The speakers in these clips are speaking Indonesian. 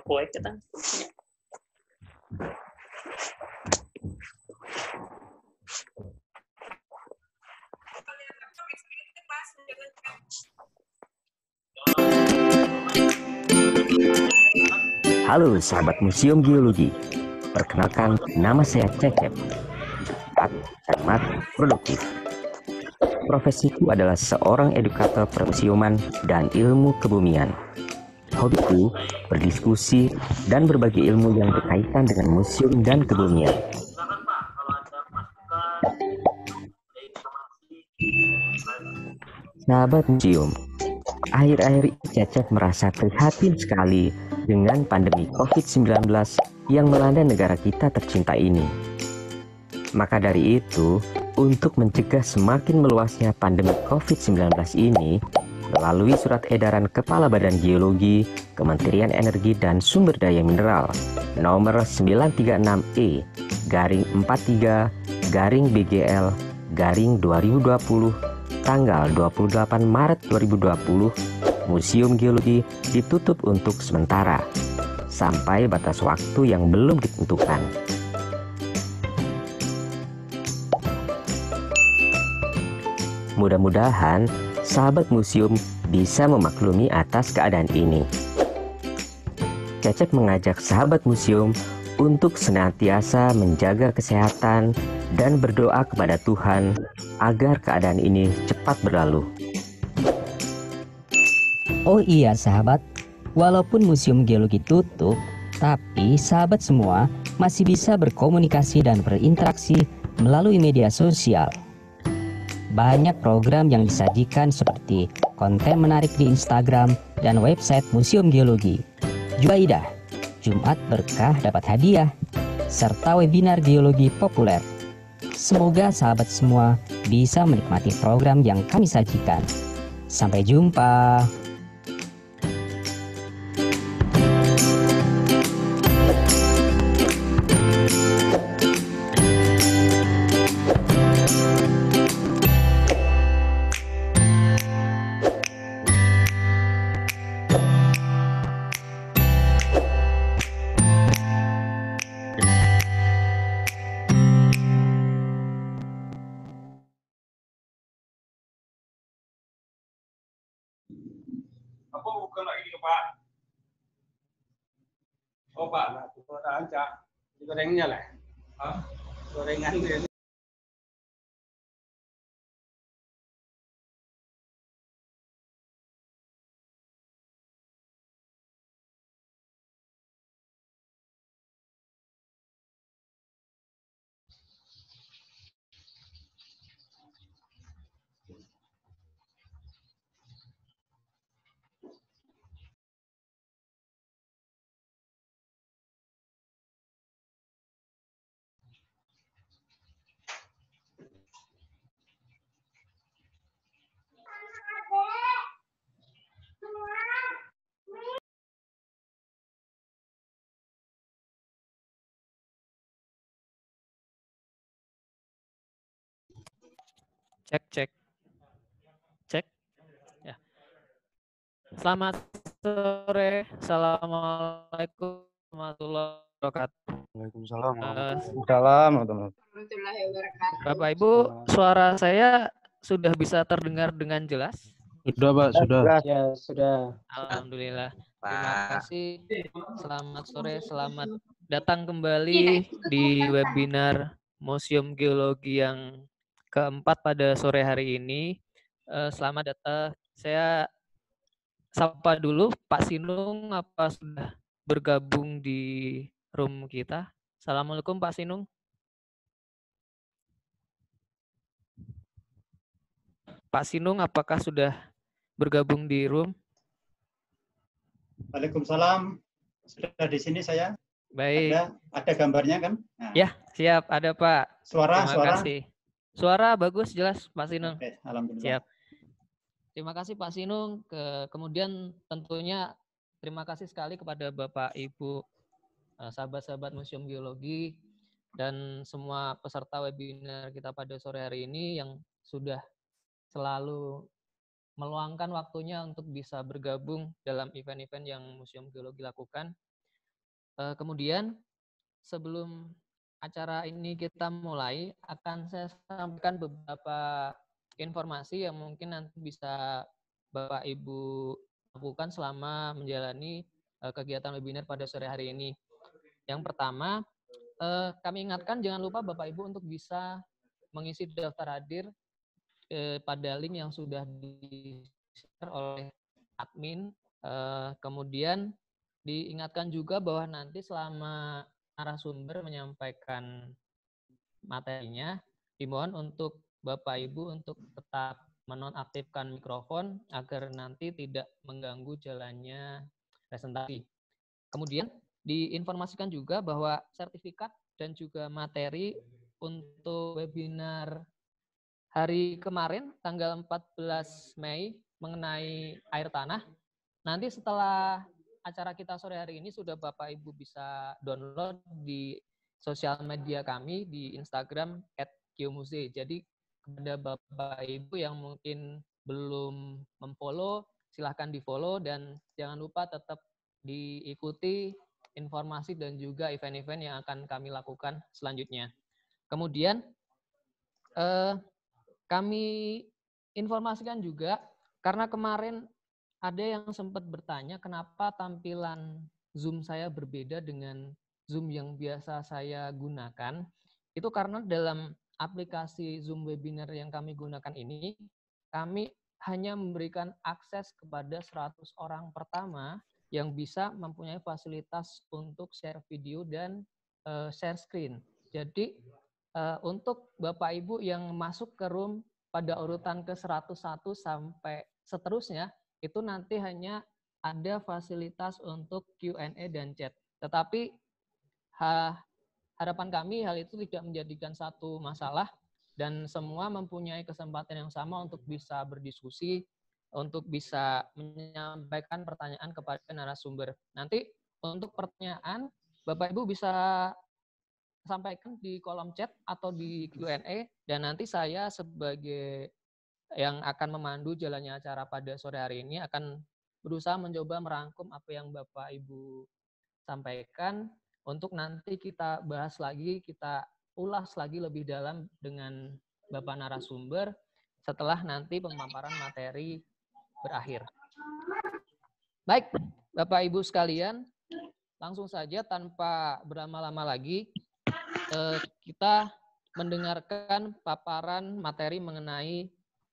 poek kita. Halo sahabat Museum Geologi, perkenalkan nama saya Cecep, cermat, produktif. Profesiku adalah seorang edukator permusiuman dan ilmu kebumian. Hobiku berdiskusi dan berbagi ilmu yang berkaitan dengan museum dan kebumian. Sahabat museum, akhir-akhir ini Cecep merasa prihatin sekali dengan pandemi COVID-19 yang melanda negara kita tercinta ini. Maka dari itu, untuk mencegah semakin meluasnya pandemi COVID-19 ini, melalui surat edaran Kepala Badan Geologi, Kementerian Energi dan Sumber Daya Mineral nomor 936E / 43 / BGL / 2020 tanggal 28 Maret 2020, Museum Geologi ditutup untuk sementara sampai batas waktu yang belum ditentukan. Mudah-mudahan sahabat museum bisa memaklumi atas keadaan ini. Cecep mengajak sahabat museum untuk senantiasa menjaga kesehatan dan berdoa kepada Tuhan agar keadaan ini cepat berlalu. Oh iya sahabat, walaupun Museum Geologi tutup, tapi sahabat semua masih bisa berkomunikasi dan berinteraksi melalui media sosial. Banyak program yang disajikan seperti konten menarik di Instagram dan website Museum Geologi. Juaidah, Jumat Berkah dapat hadiah, serta webinar geologi populer. Semoga sahabat semua bisa menikmati program yang kami sajikan. Sampai jumpa. Apa bukan lagi ke Pak? Oh Pak, goreng cak, gorengnya lah. Gorengan ini. Cek. Ya. Selamat sore. Assalamualaikum warahmatullahi wabarakatuh. Waalaikumsalam. Bapak Ibu, suara saya sudah bisa terdengar dengan jelas? Sudah Pak, sudah. Ya, sudah. Alhamdulillah. Terima kasih. Selamat sore, selamat datang kembali di webinar Museum Geologi yang keempat pada sore hari ini. Selamat datang. Saya sapa dulu Pak Sinung, apa sudah bergabung di room kita? Assalamualaikum Pak Sinung. Pak Sinung, apakah sudah bergabung di room? Waalaikumsalam. Sudah di sini saya. Baik. Ada gambarnya kan? Nah. Ya, siap. Ada Pak. Suara. Kasih. Suara bagus, jelas Pak Sinung. Oke, alhamdulillah. Siap. Terima kasih Pak Sinung. Kemudian tentunya terima kasih sekali kepada Bapak Ibu, sahabat-sahabat Museum Geologi, dan semua peserta webinar kita pada sore hari ini yang sudah selalu meluangkan waktunya untuk bisa bergabung dalam event-event yang Museum Geologi lakukan. Kemudian sebelum acara ini kita mulai, akan saya sampaikan beberapa informasi yang mungkin nanti bisa Bapak Ibu lakukan selama menjalani kegiatan webinar pada sore hari ini. Yang pertama, kami ingatkan jangan lupa Bapak Ibu untuk bisa mengisi daftar hadir pada link yang sudah di-share oleh admin. Kemudian diingatkan juga bahwa nanti selama narasumber menyampaikan materinya, dimohon untuk Bapak Ibu untuk tetap menonaktifkan mikrofon agar nanti tidak mengganggu jalannya presentasi. Kemudian diinformasikan juga bahwa sertifikat dan juga materi untuk webinar hari kemarin tanggal 14 Mei mengenai air tanah, nanti setelah acara kita sore hari ini sudah Bapak Ibu bisa download di sosial media kami di Instagram @geomuse. Jadi kepada Bapak Ibu yang mungkin belum memfollow, silahkan di-follow dan jangan lupa tetap diikuti informasi dan juga event-event yang akan kami lakukan selanjutnya. Kemudian kami informasikan juga karena kemarin ada yang sempat bertanya kenapa tampilan Zoom saya berbeda dengan Zoom yang biasa saya gunakan. Itu karena dalam aplikasi Zoom webinar yang kami gunakan ini, kami hanya memberikan akses kepada 100 orang pertama yang bisa mempunyai fasilitas untuk share video dan share screen. Jadi untuk Bapak Ibu yang masuk ke room pada urutan ke 101 sampai seterusnya, itu nanti hanya ada fasilitas untuk Q&A dan chat. Tetapi harapan kami hal itu tidak menjadikan satu masalah dan semua mempunyai kesempatan yang sama untuk bisa berdiskusi, untuk bisa menyampaikan pertanyaan kepada narasumber. Nanti untuk pertanyaan, Bapak Ibu bisa sampaikan di kolom chat atau di Q&A dan nanti saya sebagai yang akan memandu jalannya acara pada sore hari ini akan berusaha mencoba merangkum apa yang Bapak Ibu sampaikan untuk nanti kita bahas lagi, kita ulas lagi lebih dalam dengan Bapak narasumber setelah nanti pemaparan materi berakhir. Baik, Bapak Ibu sekalian, langsung saja tanpa berlama-lama lagi kita mendengarkan paparan materi mengenai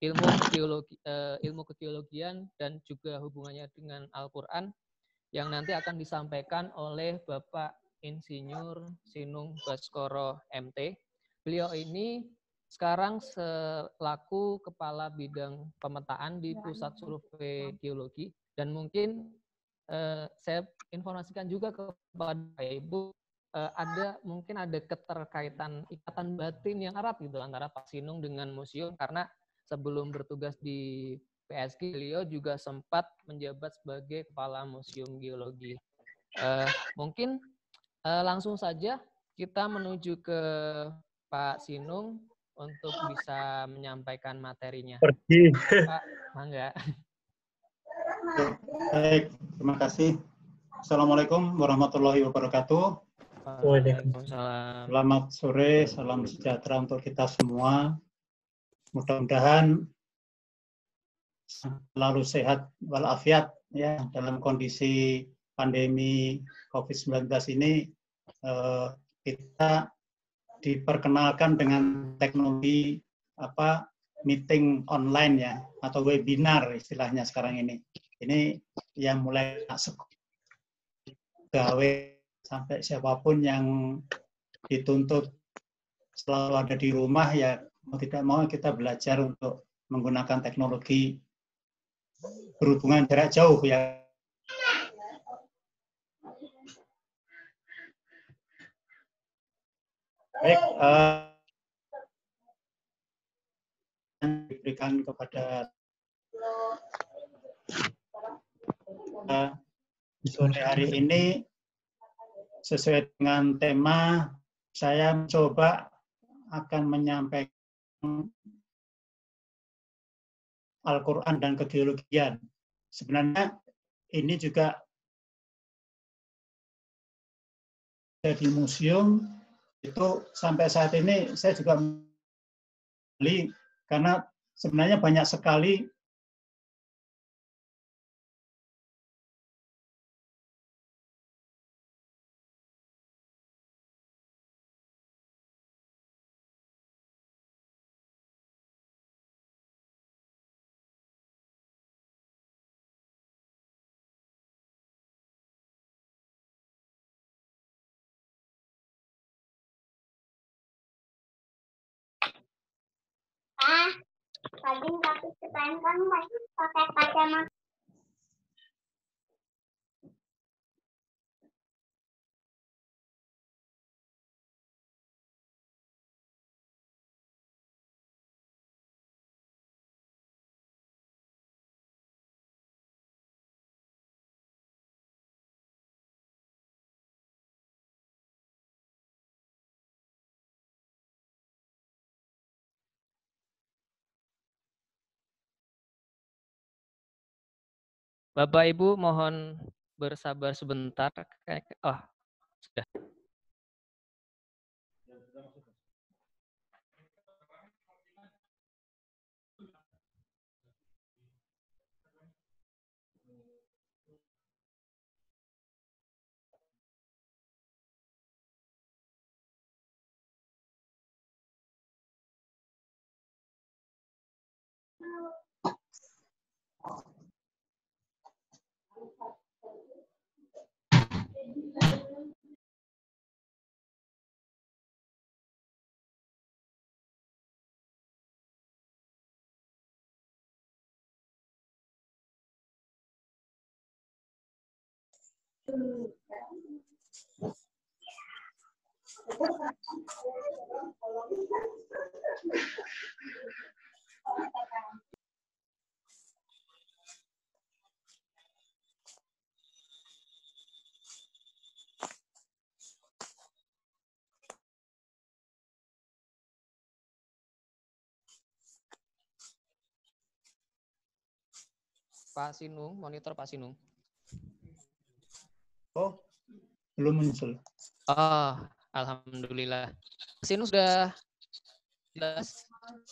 ilmu kegeologian dan juga hubungannya dengan Al-Quran yang nanti akan disampaikan oleh Bapak Insinyur Sinung Baskoro MT. Beliau ini sekarang selaku Kepala Bidang Pemetaan di Pusat Survei Geologi dan mungkin saya informasikan juga kepada Ibu mungkin ada keterkaitan ikatan batin yang erat gitu antara Pak Sinung dengan museum karena sebelum bertugas di PSG, beliau juga sempat menjabat sebagai Kepala Museum Geologi. Mungkin langsung saja kita menuju ke Pak Sinung untuk bisa menyampaikan materinya. Pergi. Pak, mangga. Baik, terima kasih. Assalamualaikum warahmatullahi wabarakatuh. Waalaikumsalam. Selamat sore, salam sejahtera untuk kita semua. Mudah-mudahan selalu sehat walafiat ya dalam kondisi pandemi COVID-19 ini. Kita diperkenalkan dengan teknologi meeting online ya atau webinar istilahnya sekarang ini. Ini yang mulai masuk gawe sampai siapapun yang dituntut selalu ada di rumah ya mau tidak mau kita belajar untuk menggunakan teknologi berhubungan jarak jauh ya. Baik, diberikan kepada sore hari ini sesuai dengan tema saya mencoba akan menyampaikan Al-Quran dan kegeologian. Sebenarnya ini juga di museum itu sampai saat ini saya juga beli karena sebenarnya banyak sekali Tadi tapi sekarang kan masih pakai kacamata. Bapak Ibu mohon bersabar sebentar. Oh, sudah. Pak Sinung, monitor Pak Sinung. oh belum muncul. Oh, alhamdulillah. Pak Sinung sudah jelas.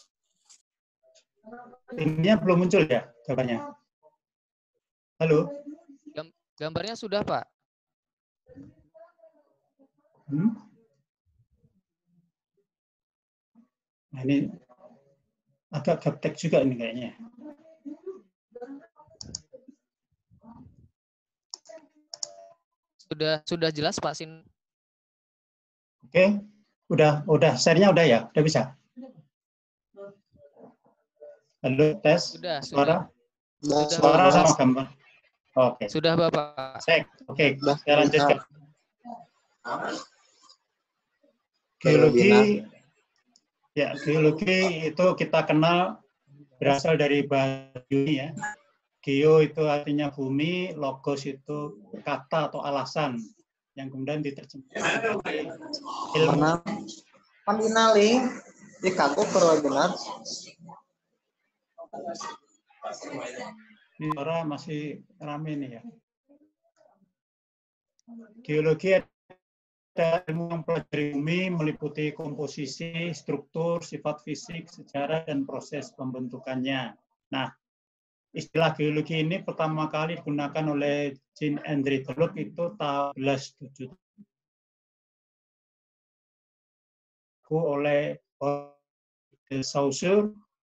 Ininya belum muncul ya jawabannya. Halo. Gambarnya sudah, Pak. Nah, ini agak gaptek juga ini kayaknya. Sudah jelas Pak Sin. Oke, udah share-nya udah ya, udah bisa. Halo, tes suara. Suara sama gambar. Oke. Sudah Bapak. Oke, saya lanjutkan. Geologi, ya geologi itu kita kenal berasal dari bahasa Yunani ya. Geo itu artinya bumi, logos itu kata atau alasan yang kemudian diterjemahkan ilmu. Paninali ikaku perlu benar. Ini suara masih rame nih ya. Geologi ada ilmu yang mempelajari bumi, meliputi komposisi, struktur, sifat fisik, sejarah, dan proses pembentukannya. Nah, istilah geologi ini pertama kali digunakan oleh Jean-André Deleuze itu tahun 1870 oleh de Saussure.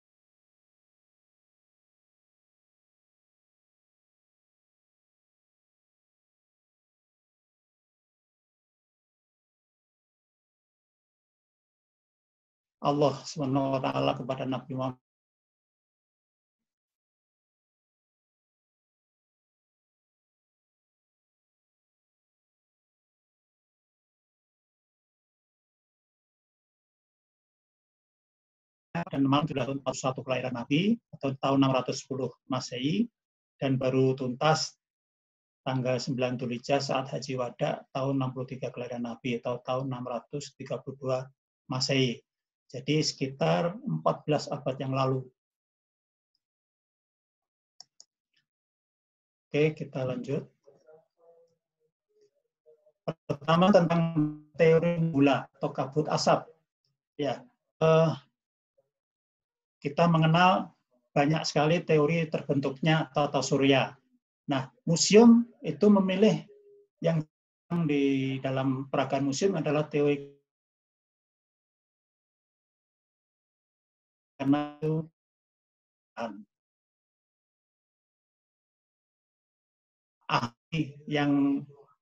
Allah SWT kepada Nabi Muhammad. Dan memang sudah tahun 41 kelahiran Nabi atau tahun 610 Masehi dan baru tuntas tanggal 9 Dzulhijjah saat Haji Wada tahun 63 kelahiran Nabi atau tahun 632 Masehi. Jadi sekitar 14 abad yang lalu. Oke, kita lanjut. Pertama tentang teori nebula atau kabut asap. Ya, kita mengenal banyak sekali teori terbentuknya tata surya. Nah, museum itu memilih yang di dalam peragaan museum adalah teori karena itu ahli yang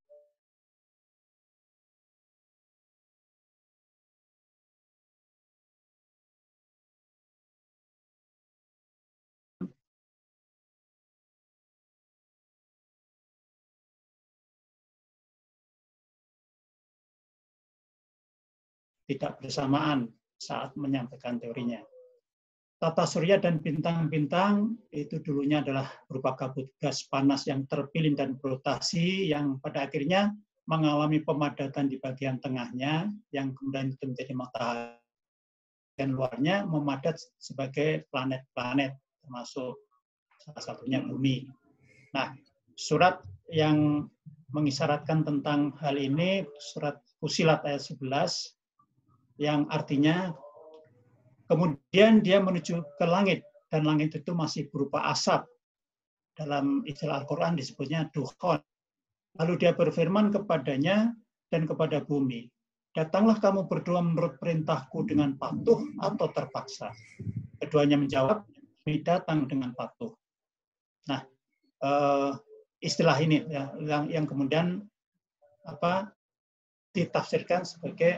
tidak bersamaan saat menyampaikan teorinya. Tata surya dan bintang-bintang itu dulunya adalah berupa kabut gas panas yang terpilih dan berotasi yang pada akhirnya mengalami pemadatan di bagian tengahnya yang kemudian itu menjadi matahari dan luarnya memadat sebagai planet-planet termasuk salah satunya bumi. Nah, surat yang mengisyaratkan tentang hal ini surat Fusilat ayat 11 yang artinya kemudian dia menuju ke langit, dan langit itu masih berupa asap. Dalam istilah Al-Quran disebutnya dukhon. Lalu dia berfirman kepadanya dan kepada bumi, datanglah kamu berdua menurut perintahku dengan patuh atau terpaksa. Keduanya menjawab, kami datang dengan patuh. Nah, istilah ini yang kemudian ditafsirkan sebagai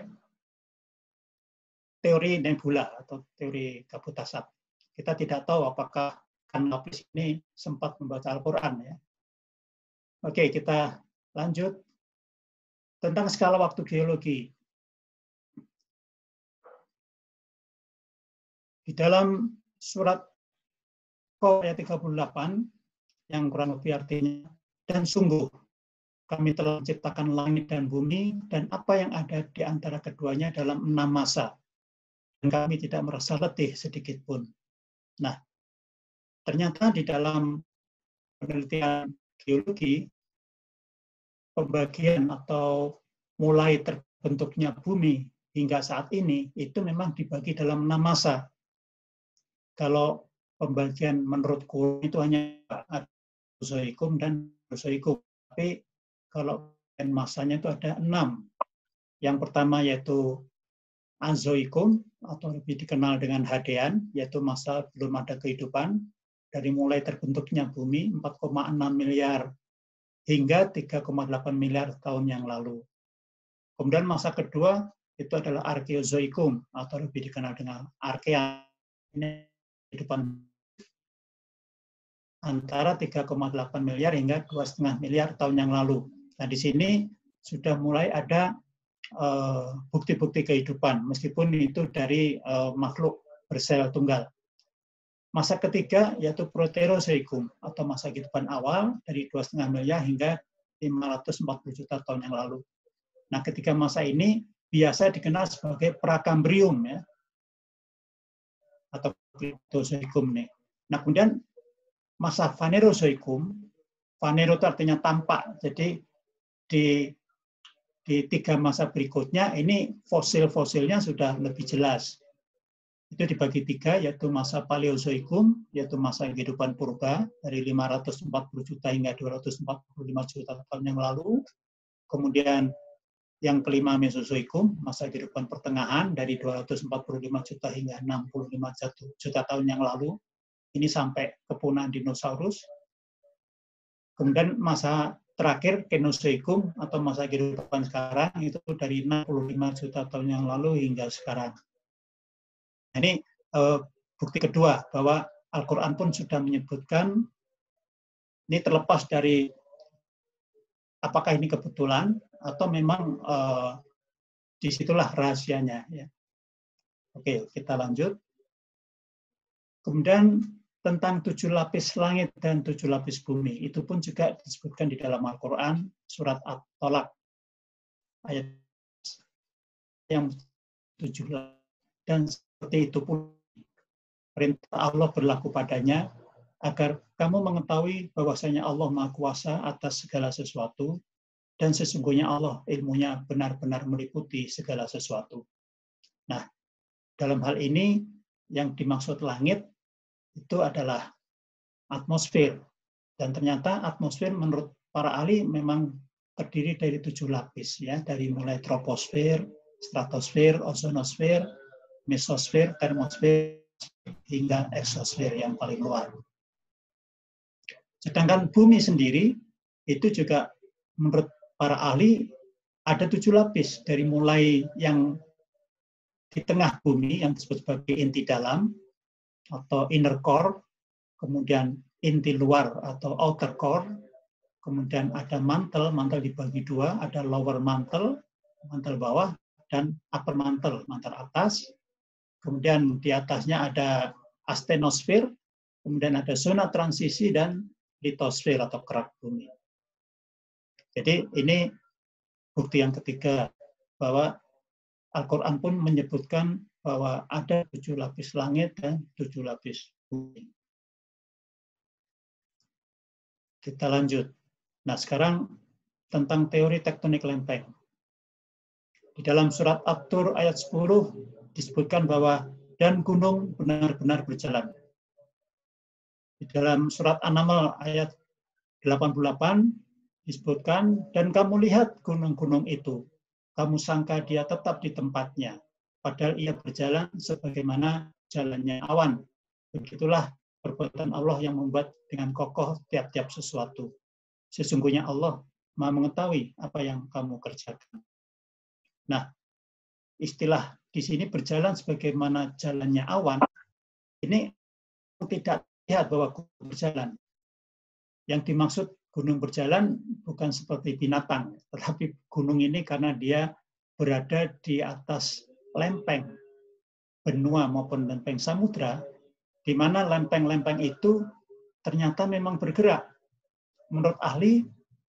teori nebula atau teori kabut asap. Kita tidak tahu apakah Kanopis ini sempat membaca Al-Quran. Ya. Oke, kita lanjut. Tentang skala waktu geologi. Di dalam surat ayat 38, yang kurang lebih artinya, dan sungguh kami telah menciptakan langit dan bumi, dan apa yang ada di antara keduanya dalam 6 masa. Dan kami tidak merasa letih sedikit pun. Nah, ternyata di dalam penelitian geologi, pembagian atau mulai terbentuknya bumi hingga saat ini, itu memang dibagi dalam 6 masa. Kalau pembagian menurut Qur'an itu hanya Mesozoikum dan Mesozoikum. Tapi kalau masanya itu ada 6. Yang pertama yaitu Azoikum, atau lebih dikenal dengan Hadean, yaitu masa belum ada kehidupan, dari mulai terbentuknya bumi 4,6 miliar hingga 3,8 miliar tahun yang lalu. Kemudian masa kedua itu adalah Arkeozoikum, atau lebih dikenal dengan Arkean, ini kehidupan antara 3,8 miliar hingga 2,5 miliar tahun yang lalu. Nah, di sini sudah mulai ada bukti-bukti kehidupan, meskipun itu dari makhluk bersel tunggal. Masa ketiga yaitu Proterozoikum, atau masa kehidupan awal dari 2,5 miliar hingga 540 juta tahun yang lalu. Nah, ketika masa ini biasa dikenal sebagai Prakambrium, ya, atau Proterozoikum nih. Nah, kemudian masa Phanerozoikum, Phanero itu artinya tampak, jadi di 3 masa berikutnya ini fosil-fosilnya sudah lebih jelas. Itu dibagi 3, yaitu masa Paleozoikum, yaitu masa kehidupan purba dari 540 juta hingga 245 juta tahun yang lalu. Kemudian yang kelima Mesozoikum, masa kehidupan pertengahan dari 245 juta hingga 65 juta tahun yang lalu. Ini sampai kepunahan dinosaurus. Kemudian masa terakhir Kenozoikum, atau masa kehidupan sekarang, itu dari 65 juta tahun yang lalu hingga sekarang. Ini bukti kedua bahwa Al-Quran pun sudah menyebutkan, ini terlepas dari apakah ini kebetulan atau memang disitulah rahasianya. Ya. Oke, kita lanjut. Kemudian tentang 7 lapis langit dan 7 lapis bumi, itu pun juga disebutkan di dalam Al-Quran, surat At-Tolak, ayat yang 7. Dan seperti itu pun perintah Allah berlaku padanya, agar kamu mengetahui bahwasanya Allah Maha Kuasa atas segala sesuatu, dan sesungguhnya Allah ilmunya benar-benar meliputi segala sesuatu. Nah, dalam hal ini yang dimaksud langit itu adalah atmosfer. Dan ternyata atmosfer menurut para ahli memang terdiri dari 7 lapis, ya, dari mulai troposfer, stratosfer, ozonosfer, mesosfer, termosfer, hingga eksosfer yang paling luar. Sedangkan bumi sendiri itu juga menurut para ahli ada 7 lapis, dari mulai yang di tengah bumi yang disebut sebagai inti dalam atau inner core, kemudian inti luar atau outer core, kemudian ada mantel dibagi 2, ada lower mantle bawah, dan upper mantle atas. Kemudian di atasnya ada astenosfer, kemudian ada zona transisi dan litosfer atau kerak bumi. Jadi ini bukti yang ketiga bahwa Al-Quran pun menyebutkan bahwa ada 7 lapis langit dan 7 lapis bumi. Kita lanjut. Nah, sekarang tentang teori tektonik lempeng. Di dalam surat At-Tur ayat 10 disebutkan bahwa dan gunung benar-benar berjalan. Di dalam surat An-Naml ayat 88 disebutkan, dan kamu lihat gunung-gunung itu, kamu sangka dia tetap di tempatnya, padahal ia berjalan sebagaimana jalannya awan. Begitulah perbuatan Allah yang membuat dengan kokoh tiap-tiap sesuatu. Sesungguhnya Allah Maha mengetahui apa yang kamu kerjakan. Nah, istilah di sini berjalan sebagaimana jalannya awan, ini tidak lihat bahwa gunung berjalan. Yang dimaksud gunung berjalan bukan seperti binatang, tetapi gunung ini karena dia berada di atas lempeng benua maupun lempeng samudra, di mana lempeng-lempeng itu ternyata memang bergerak. Menurut ahli,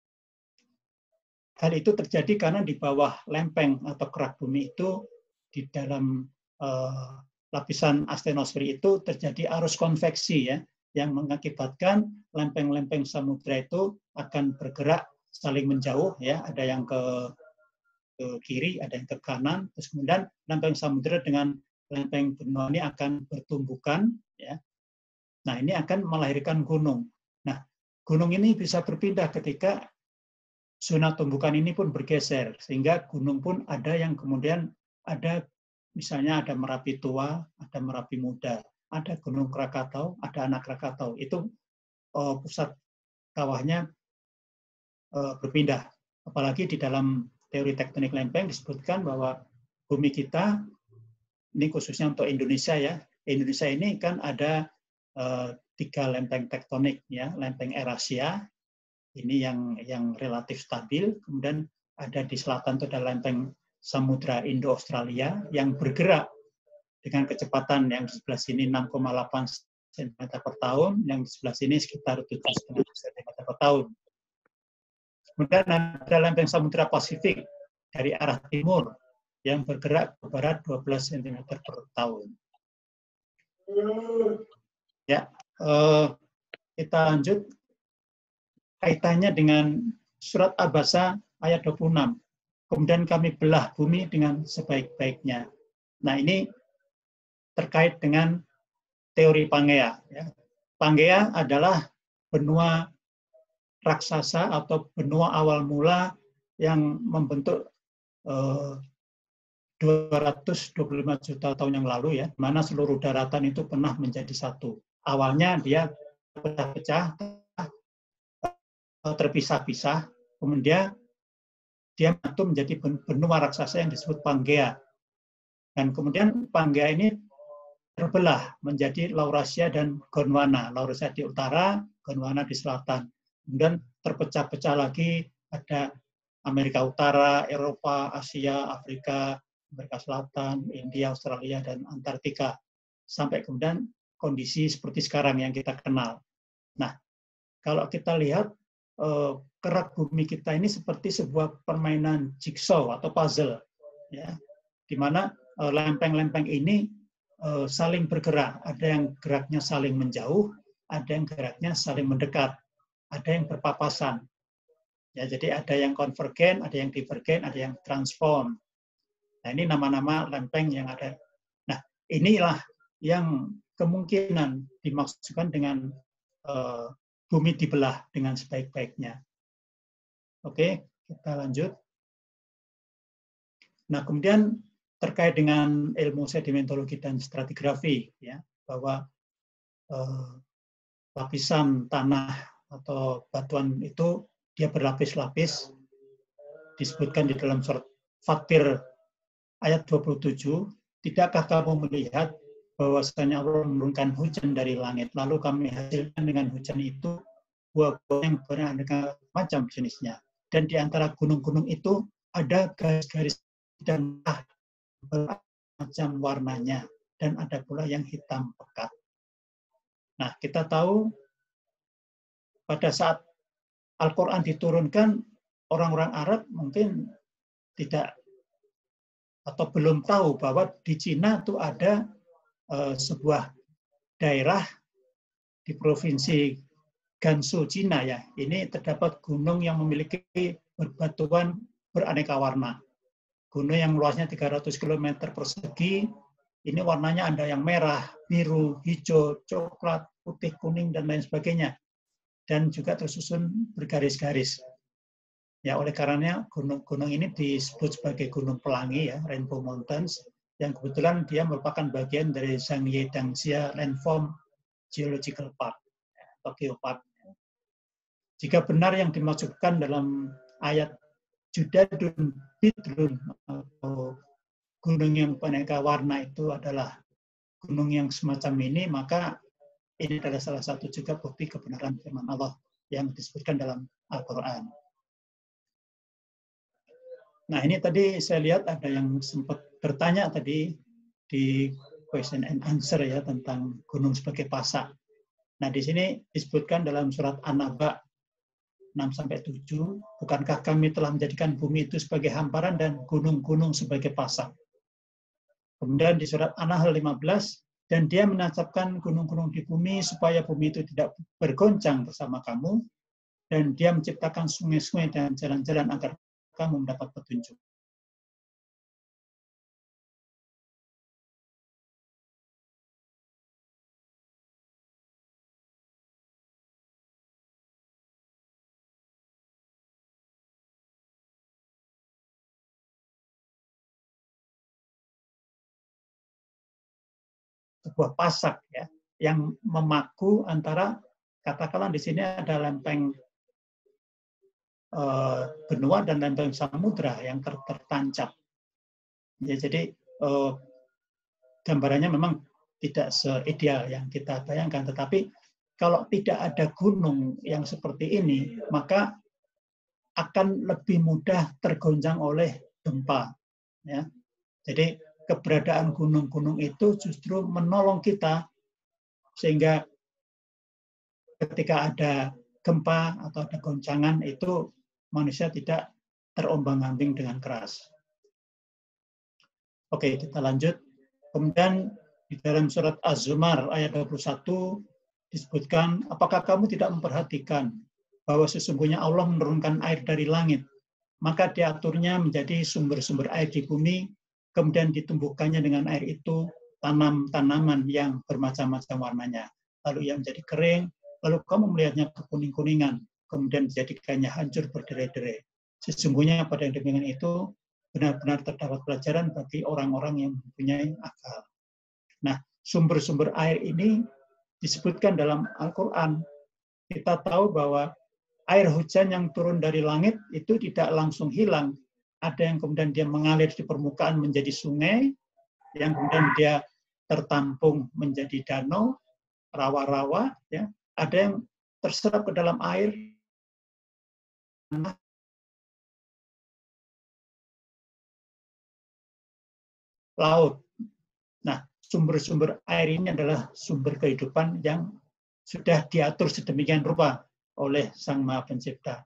hal itu terjadi karena di bawah lempeng atau kerak bumi itu, di dalam lapisan astenosfer itu terjadi arus konveksi, ya, yang mengakibatkan lempeng-lempeng samudra itu akan bergerak saling menjauh, ya, ada yang ke kiri, ada yang ke kanan, terus kemudian lempeng samudra dengan lempeng benua ini akan bertumbukan, ya. Nah, ini akan melahirkan gunung. Nah, gunung ini bisa berpindah ketika zona tumbukan ini pun bergeser, sehingga gunung pun ada yang kemudian ada, misalnya ada Merapi tua, ada Merapi muda, ada Gunung Krakatau, ada Anak Krakatau. Itu pusat kawahnya berpindah. Apalagi di dalam teori tektonik lempeng disebutkan bahwa bumi kita, ini khususnya untuk Indonesia, ya, Indonesia ini kan ada 3 lempeng tektonik, ya, lempeng Eurasia, ini yang relatif stabil, kemudian ada di selatan itu ada lempeng Samudra Indo-Australia yang bergerak dengan kecepatan yang di sebelah sini 6,8 cm per tahun, yang di sebelah sini sekitar 7,5 cm per tahun. Kemudian ada lempeng Samudra Pasifik dari arah timur yang bergerak ke barat 12 cm per tahun. Ya, kita lanjut kaitannya dengan surat Abasa ayat 26. Kemudian kami belah bumi dengan sebaik-baiknya. Nah, ini terkait dengan teori Pangea. Ya. Pangea adalah benua raksasa atau benua awal mula yang membentuk 225 juta tahun yang lalu, ya, mana seluruh daratan itu pernah menjadi satu. Awalnya dia pecah-pecah, terpisah-pisah, kemudian dia menyatu menjadi benua raksasa yang disebut Pangea. Dan kemudian Pangea ini terbelah menjadi Laurasia dan Gondwana. Laurasia di utara, Gondwana di selatan. Kemudian terpecah-pecah lagi, ada Amerika Utara, Eropa, Asia, Afrika, Amerika Selatan, India, Australia, dan Antartika. Sampai kemudian kondisi seperti sekarang yang kita kenal. Nah, kalau kita lihat kerak bumi kita ini seperti sebuah permainan jigsaw atau puzzle, ya, di mana lempeng-lempeng ini saling bergerak. Ada yang geraknya saling menjauh, ada yang geraknya saling mendekat, ada yang berpapasan. Ya, jadi ada yang konvergen, ada yang divergen, ada yang transform. Nah, ini nama-nama lempeng yang ada. Nah, inilah yang kemungkinan dimaksudkan dengan bumi dibelah dengan sebaik-baiknya. Oke, kita lanjut. Nah, kemudian terkait dengan ilmu sedimentologi dan stratigrafi, ya, bahwa lapisan tanah atau batuan itu dia berlapis-lapis, disebutkan di dalam surat Fatir ayat 27, tidakkah kamu melihat bahwasanya Allah menurunkan hujan dari langit, lalu kami hasilkan dengan hujan itu buah-buah yang beraneka macam jenisnya. Dan di antara gunung-gunung itu ada garis-garis dan bermacam warnanya, dan ada pula yang hitam pekat. Nah, kita tahu pada saat Al-Quran diturunkan, orang-orang Arab mungkin tidak atau belum tahu bahwa di Cina itu ada sebuah daerah di provinsi Gansu, Cina ya. Ini terdapat gunung yang memiliki berbatuan beraneka warna. Gunung yang luasnya 300 km persegi, ini warnanya ada yang merah, biru, hijau, coklat, putih, kuning, dan lain sebagainya. Dan juga tersusun bergaris-garis. Ya, oleh karenanya gunung-gunung ini disebut sebagai Gunung Pelangi, ya, Rainbow Mountains, yang kebetulan dia merupakan bagian dari Zhangye Dangxia Landform Geological Park, atau Geopark. Jika benar yang dimaksudkan dalam ayat Judadun Bidrun, atau gunung yang beraneka warna itu adalah gunung yang semacam ini, maka ini adalah salah satu juga bukti kebenaran firman Allah yang disebutkan dalam Al-Quran. Nah, ini tadi saya lihat ada yang sempat bertanya tadi di question and answer ya tentang gunung sebagai pasak. Nah, di sini disebutkan dalam surat An-Naba 6-7, bukankah kami telah menjadikan bumi itu sebagai hamparan dan gunung-gunung sebagai pasak. Kemudian di surat An-Nahl 15, dan dia menancapkan gunung-gunung di bumi supaya bumi itu tidak bergoncang bersama kamu, dan dia menciptakan sungai-sungai dan jalan-jalan agar kamu mendapat petunjuk. Sebuah pasak ya yang memaku antara, katakanlah di sini ada lempeng benua dan lempeng samudra yang tertancap. Ya, jadi gambarannya memang tidak seideal yang kita bayangkan, tetapi kalau tidak ada gunung yang seperti ini, maka akan lebih mudah tergoncang oleh gempa. Ya. Jadi keberadaan gunung-gunung itu justru menolong kita sehingga ketika ada gempa atau ada goncangan itu manusia tidak terombang-ambing dengan keras. Oke, kita lanjut. Kemudian di dalam surat Az-Zumar ayat 21 disebutkan, apakah kamu tidak memperhatikan bahwa sesungguhnya Allah menurunkan air dari langit, maka diaturnya menjadi sumber-sumber air di bumi, kemudian ditumbuhkannya dengan air itu tanaman yang bermacam-macam warnanya. Lalu ia menjadi kering, lalu kamu melihatnya kekuning-kuningan, kemudian dijadikannya hancur berderai-derai. Sesungguhnya pada yang demikian itu benar-benar terdapat pelajaran bagi orang-orang yang mempunyai akal. Nah, sumber-sumber air ini disebutkan dalam Al-Quran. Kita tahu bahwa air hujan yang turun dari langit itu tidak langsung hilang. Ada yang kemudian dia mengalir di permukaan menjadi sungai, yang kemudian dia tertampung menjadi danau, rawa-rawa, ya. Ada yang terserap ke dalam air, laut. Nah, sumber-sumber air ini adalah sumber kehidupan yang sudah diatur sedemikian rupa oleh Sang Maha Pencipta.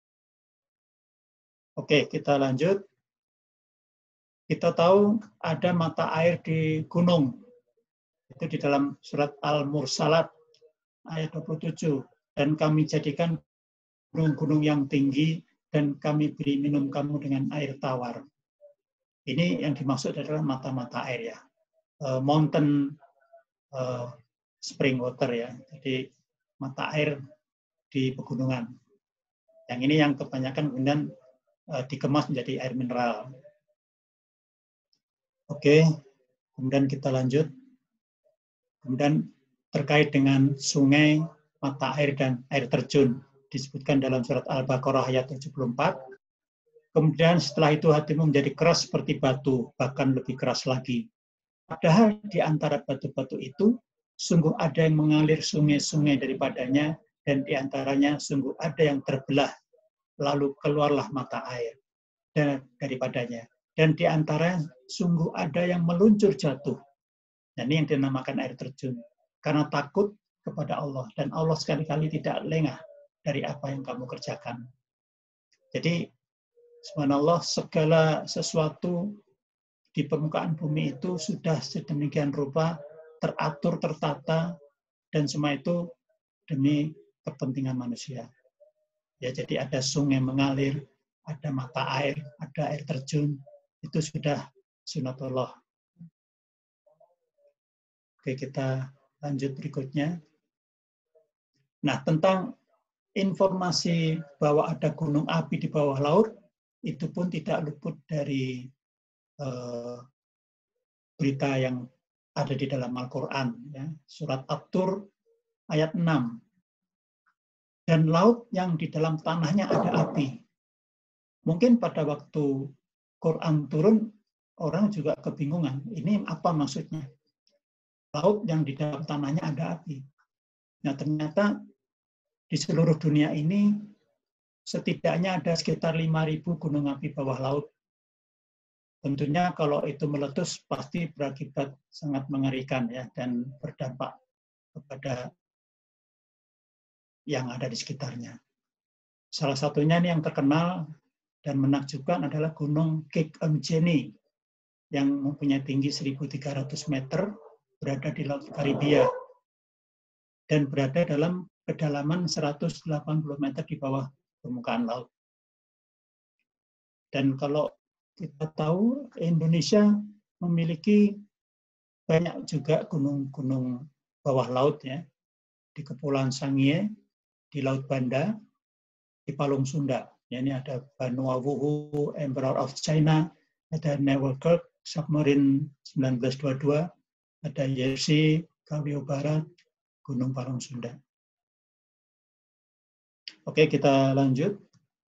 Oke, kita lanjut. Kita tahu ada mata air di gunung. Itu di dalam surat Al-Mursalat ayat 27. Dan kami jadikan gunung-gunung yang tinggi dan kami beri minum kamu dengan air tawar. Ini yang dimaksud adalah mata-mata air ya. Mountain spring water ya. Jadi mata air di pegunungan. Yang ini yang kebanyakan kemudian dikemas menjadi air mineral. Oke, kemudian kita lanjut. Kemudian terkait dengan sungai, mata air, dan air terjun. Disebutkan dalam surat Al-Baqarah ayat 74. Kemudian setelah itu hatimu menjadi keras seperti batu, bahkan lebih keras lagi. Padahal di antara batu-batu itu, sungguh ada yang mengalir sungai-sungai daripadanya, dan di antaranya sungguh ada yang terbelah, lalu keluarlah mata air daripadanya. Dan di antara sungguh ada yang meluncur jatuh. Dan ini yang dinamakan air terjun. Karena takut kepada Allah. Dan Allah sekali-kali tidak lengah dari apa yang kamu kerjakan. Jadi, subhanallah, segala sesuatu di permukaan bumi itu sudah sedemikian rupa teratur, tertata, dan semua itu demi kepentingan manusia. Ya, jadi ada sungai mengalir, ada mata air, ada air terjun, itu sudah sunatullah. Oke, kita lanjut berikutnya. Nah, tentang informasi bahwa ada gunung api di bawah laut, itu pun tidak luput dari berita yang ada di dalam Al-Quran. Ya. Surat At-Tur ayat 6. Dan laut yang di dalam tanahnya ada api. Mungkin pada waktu Quran turun, orang juga kebingungan. Ini apa maksudnya? Laut yang di dalam tanahnya ada api. Nah, ternyata di seluruh dunia ini setidaknya ada sekitar 5.000 gunung api bawah laut. Tentunya kalau itu meletus pasti berakibat sangat mengerikan ya, dan berdampak kepada yang ada di sekitarnya. Salah satunya ini yang terkenal dan menakjubkan adalah Gunung Kickemjeni yang mempunyai tinggi 1.300 meter, berada di Laut Karibia dan berada dalam kedalaman 180 meter di bawah permukaan laut. Dan kalau kita tahu Indonesia memiliki banyak juga gunung-gunung bawah laut ya, di Kepulauan Sangihe, di Laut Banda, di Palung Sunda. Ya, ini ada Vanuatu, Emperor of China, ada Newkirk, Submarine 1922, ada Yersey, Kawio Barat, Gunung Palung Sunda. Oke, kita lanjut.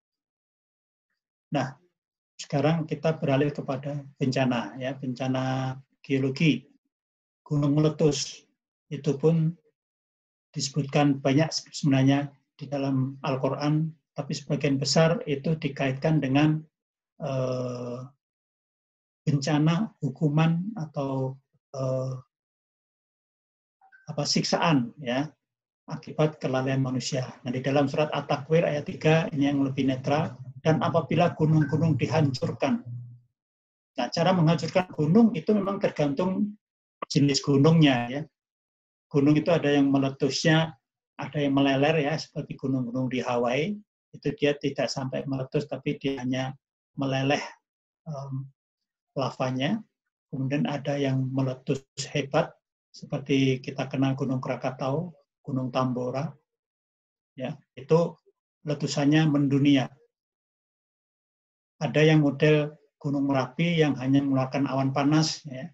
Nah, sekarang kita beralih kepada bencana, ya, bencana geologi, gunung meletus. Itu pun disebutkan banyak sebenarnya di dalam Al-Quran, tapi sebagian besar itu dikaitkan dengan bencana, hukuman atau siksaan, ya, akibat kelalaian manusia. Nah, di dalam surat At-Takwir ayat 3 ini yang lebih netral. Dan apabila gunung-gunung dihancurkan. Nah, cara menghancurkan gunung itu memang tergantung jenis gunungnya. Ya. Gunung itu ada yang meletusnya, ada yang meleler ya, seperti gunung-gunung di Hawaii. Itu dia tidak sampai meletus, tapi dia hanya meleleh lavanya. Kemudian ada yang meletus hebat, seperti kita kenal Gunung Krakatau, Gunung Tambora. Ya, itu letusannya mendunia. Ada yang model Gunung Merapi yang hanya mengeluarkan awan panas. Ya.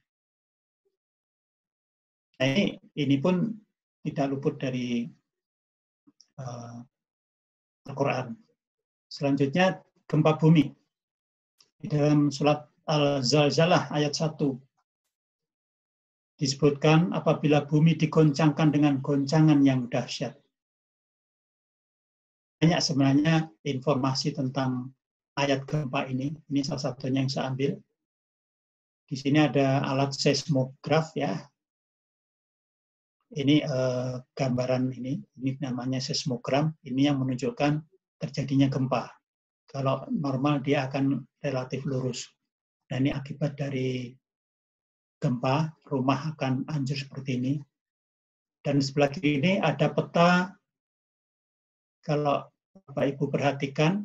Nah, ini pun tidak luput dari Al-Quran. Selanjutnya, gempa bumi. Di dalam surat Al-Zalzalah ayat 1 disebutkan apabila bumi digoncangkan dengan goncangan yang dahsyat. Banyak sebenarnya informasi tentang ayat gempa ini salah satunya yang saya ambil. Di sini ada alat seismograf ya. Ini gambaran ini namanya seismogram. Ini yang menunjukkan terjadinya gempa. Kalau normal dia akan relatif lurus. Nah, ini akibat dari gempa, rumah akan hancur seperti ini. Dan sebelah kiri ini ada peta. Kalau Bapak Ibu perhatikan,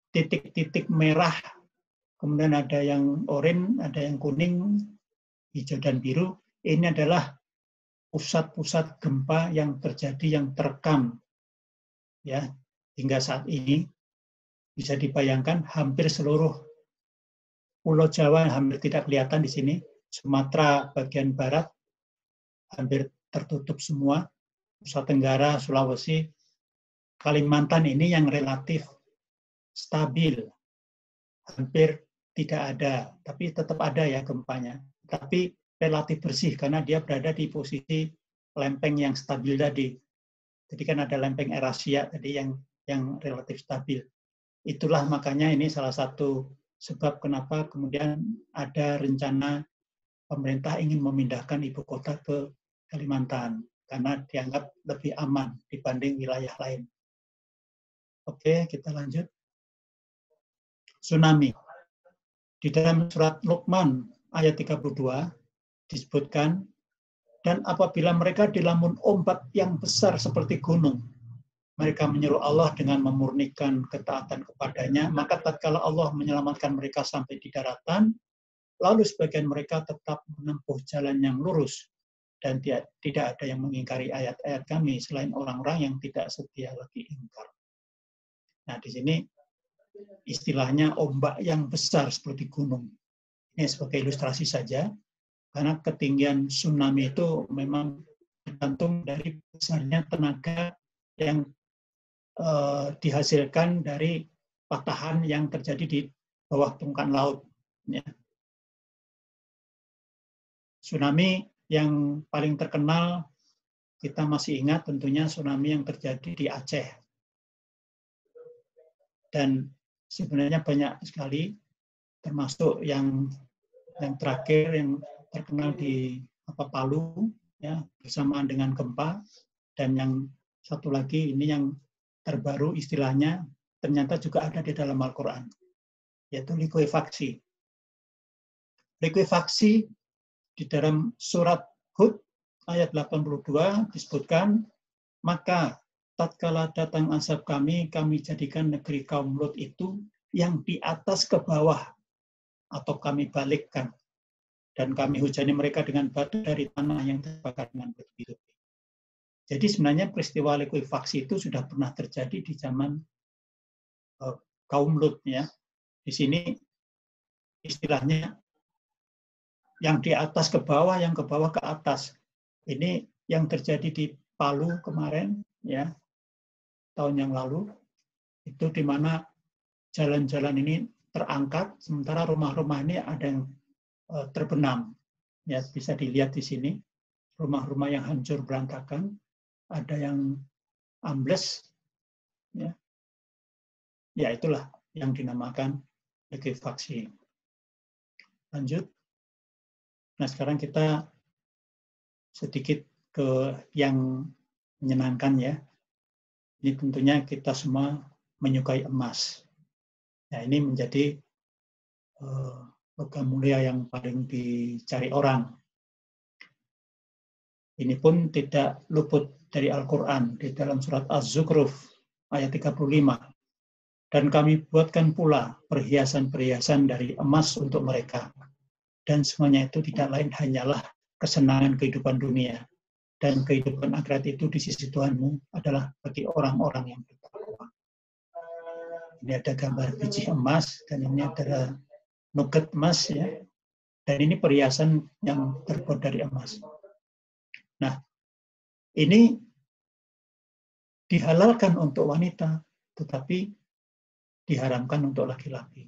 titik-titik merah, kemudian ada yang oranye, ada yang kuning, hijau dan biru. Ini adalah pusat-pusat gempa yang terjadi, yang terekam ya hingga saat ini. Bisa dibayangkan hampir seluruh Pulau Jawa hampir tidak kelihatan di sini. Sumatera bagian barat hampir tertutup semua. Nusa Tenggara, Sulawesi, Kalimantan ini yang relatif stabil. Hampir tidak ada, tapi tetap ada ya gempanya. Tapi relatif bersih karena dia berada di posisi lempeng yang stabil tadi. Jadi kan ada lempeng Eurasia tadi yang relatif stabil. Itulah makanya ini salah satu sebab kenapa kemudian ada rencana pemerintah ingin memindahkan ibu kota ke Kalimantan karena dianggap lebih aman dibanding wilayah lain. Oke, kita lanjut. Tsunami. Di dalam surat Luqman ayat 32 disebutkan, dan apabila mereka dilamun ombak yang besar seperti gunung, mereka menyeru Allah dengan memurnikan ketaatan kepadanya, maka tatkala Allah menyelamatkan mereka sampai di daratan, lalu sebagian mereka tetap menempuh jalan yang lurus, dan tidak ada yang mengingkari ayat-ayat kami selain orang-orang yang tidak setia lagi ingkar. Nah, di sini istilahnya ombak yang besar seperti gunung. Ini sebagai ilustrasi saja, karena ketinggian tsunami itu memang tergantung dari besarnya tenaga yang dihasilkan dari patahan yang terjadi di bawah permukaan laut. Ya. Tsunami yang paling terkenal kita masih ingat tentunya tsunami yang terjadi di Aceh. Dan sebenarnya banyak sekali, termasuk yang terakhir yang terkenal di Palu, ya, bersamaan dengan gempa, dan yang satu lagi ini yang terbaru istilahnya ternyata juga ada di dalam Al-Quran, yaitu likuifaksi. Likuifaksi di dalam surat Hud ayat 82 disebutkan, maka tatkala datang azab kami jadikan negeri kaum Lut itu yang di atas ke bawah, atau kami balikkan, dan kami hujani mereka dengan batu dari tanah yang terbakar dengan bertubi-tubi. Jadi sebenarnya peristiwa likuifaksi itu sudah pernah terjadi di zaman kaum Lut, ya. Di sini istilahnya yang di atas ke bawah, yang ke bawah ke atas. Ini yang terjadi di Palu kemarin, ya, tahun yang lalu, itu di mana jalan-jalan ini terangkat, sementara rumah-rumah ini ada yang terbenam. Ya, bisa dilihat di sini, rumah-rumah yang hancur berantakan, ada yang ambles, ya. Ya, itulah yang dinamakan likuifaksi. Lanjut. Nah, sekarang kita sedikit ke yang menyenangkan, ya. Ini tentunya kita semua menyukai emas. Nah, ini menjadi logam mulia yang paling dicari orang. Ini pun tidak luput dari Al-Quran di dalam surat Az-Zukhruf ayat 35. Dan kami buatkan pula perhiasan-perhiasan dari emas untuk mereka. Dan semuanya itu tidak lain hanyalah kesenangan kehidupan dunia. Dan kehidupan akhirat itu di sisi Tuhanmu adalah bagi orang-orang yang bertakwa. Ini ada gambar biji emas, dan ini adalah nugget emas, ya. Dan ini perhiasan yang terbuat dari emas. Nah, ini dihalalkan untuk wanita, tetapi diharamkan untuk laki-laki.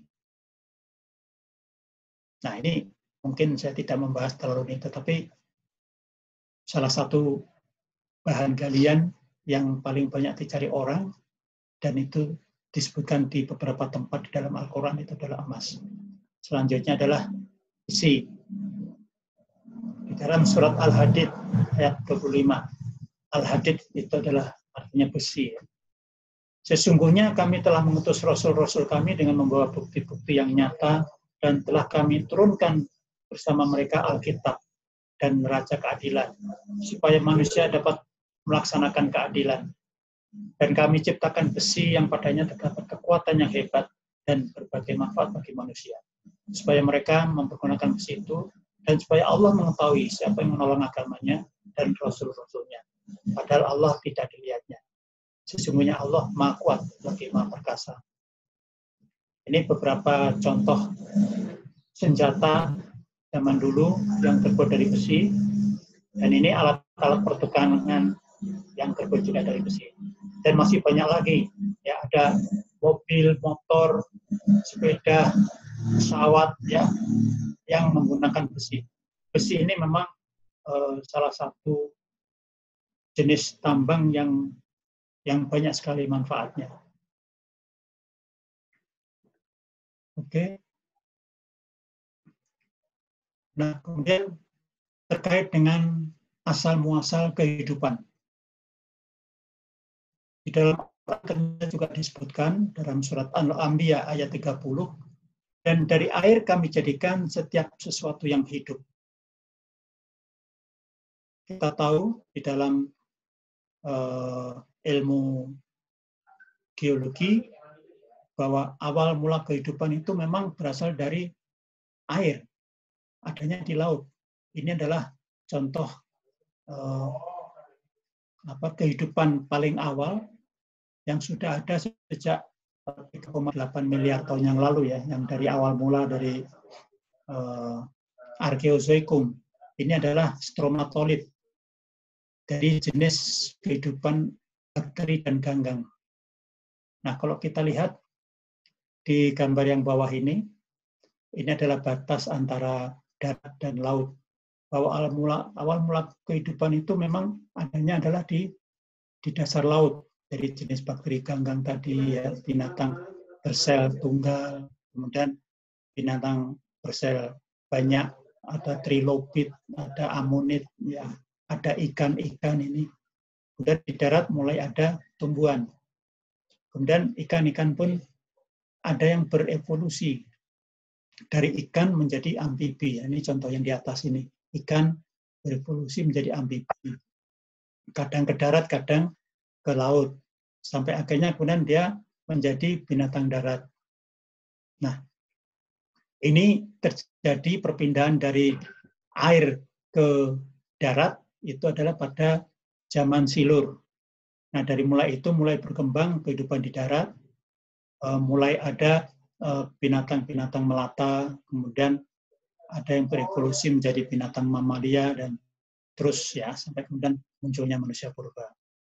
Nah, ini mungkin saya tidak membahas terlalu ini, tetapi salah satu bahan galian yang paling banyak dicari orang, dan itu disebutkan di beberapa tempat di dalam Al-Quran, itu adalah emas. Selanjutnya adalah besi. Di dalam surat Al-Hadid ayat 25, Al-Hadid itu adalah artinya besi. Sesungguhnya kami telah mengutus rasul-rasul kami dengan membawa bukti-bukti yang nyata, dan telah kami turunkan bersama mereka Alkitab dan neraca keadilan, supaya manusia dapat melaksanakan keadilan. Dan kami ciptakan besi yang padanya terdapat kekuatan yang hebat, dan berbagai manfaat bagi manusia. Supaya mereka mempergunakan besi itu, dan supaya Allah mengetahui siapa yang menolong agamanya dan Rasul-Rasulnya. Padahal Allah tidak dilihatnya. Sesungguhnya Allah Maha Kuat lagi Maha Perkasa. Ini beberapa contoh senjata zaman dulu yang terbuat dari besi, dan ini alat-alat pertukangan yang terbuat juga dari besi. Dan masih banyak lagi, ya, ada mobil, motor, sepeda, pesawat, ya, yang menggunakan besi. Besi ini memang salah satu jenis tambang yang banyak sekali manfaatnya. Oke. Nah, kemudian terkait dengan asal-muasal kehidupan. Di dalam Al-Quran juga disebutkan dalam surat Al-Anbiya ayat 30, dan dari air kami jadikan setiap sesuatu yang hidup. Kita tahu di dalam ilmu geologi bahwa awal mula kehidupan itu memang berasal dari air, adanya di laut. Ini adalah contoh kehidupan paling awal yang sudah ada sejak 3,8 miliar tahun yang lalu, ya, yang dari awal mula dari Archaeozoikum. Ini adalah stromatolith dari jenis kehidupan bakteri dan ganggang. Nah, kalau kita lihat di gambar yang bawah ini adalah batas antara darat dan laut. Bahwa awal mula kehidupan itu memang adanya adalah di dasar laut, dari jenis bakteri ganggang tadi, ya, binatang bersel tunggal, kemudian binatang bersel banyak, ada trilobit, ada amonit, ya, ada ikan-ikan ini. Kemudian di darat mulai ada tumbuhan. Kemudian ikan-ikan pun ada yang berevolusi dari ikan menjadi amfibi. Ini contoh yang di atas ini. Ikan berevolusi menjadi amfibi. Kadang ke darat, kadang ke laut. Sampai akhirnya kemudian dia menjadi binatang darat. Nah, ini terjadi perpindahan dari air ke darat, itu adalah pada zaman Silur. Nah, dari mulai itu mulai berkembang kehidupan di darat, mulai ada binatang-binatang melata, kemudian ada yang berevolusi menjadi binatang mamalia, dan terus, ya, sampai kemudian munculnya manusia purba.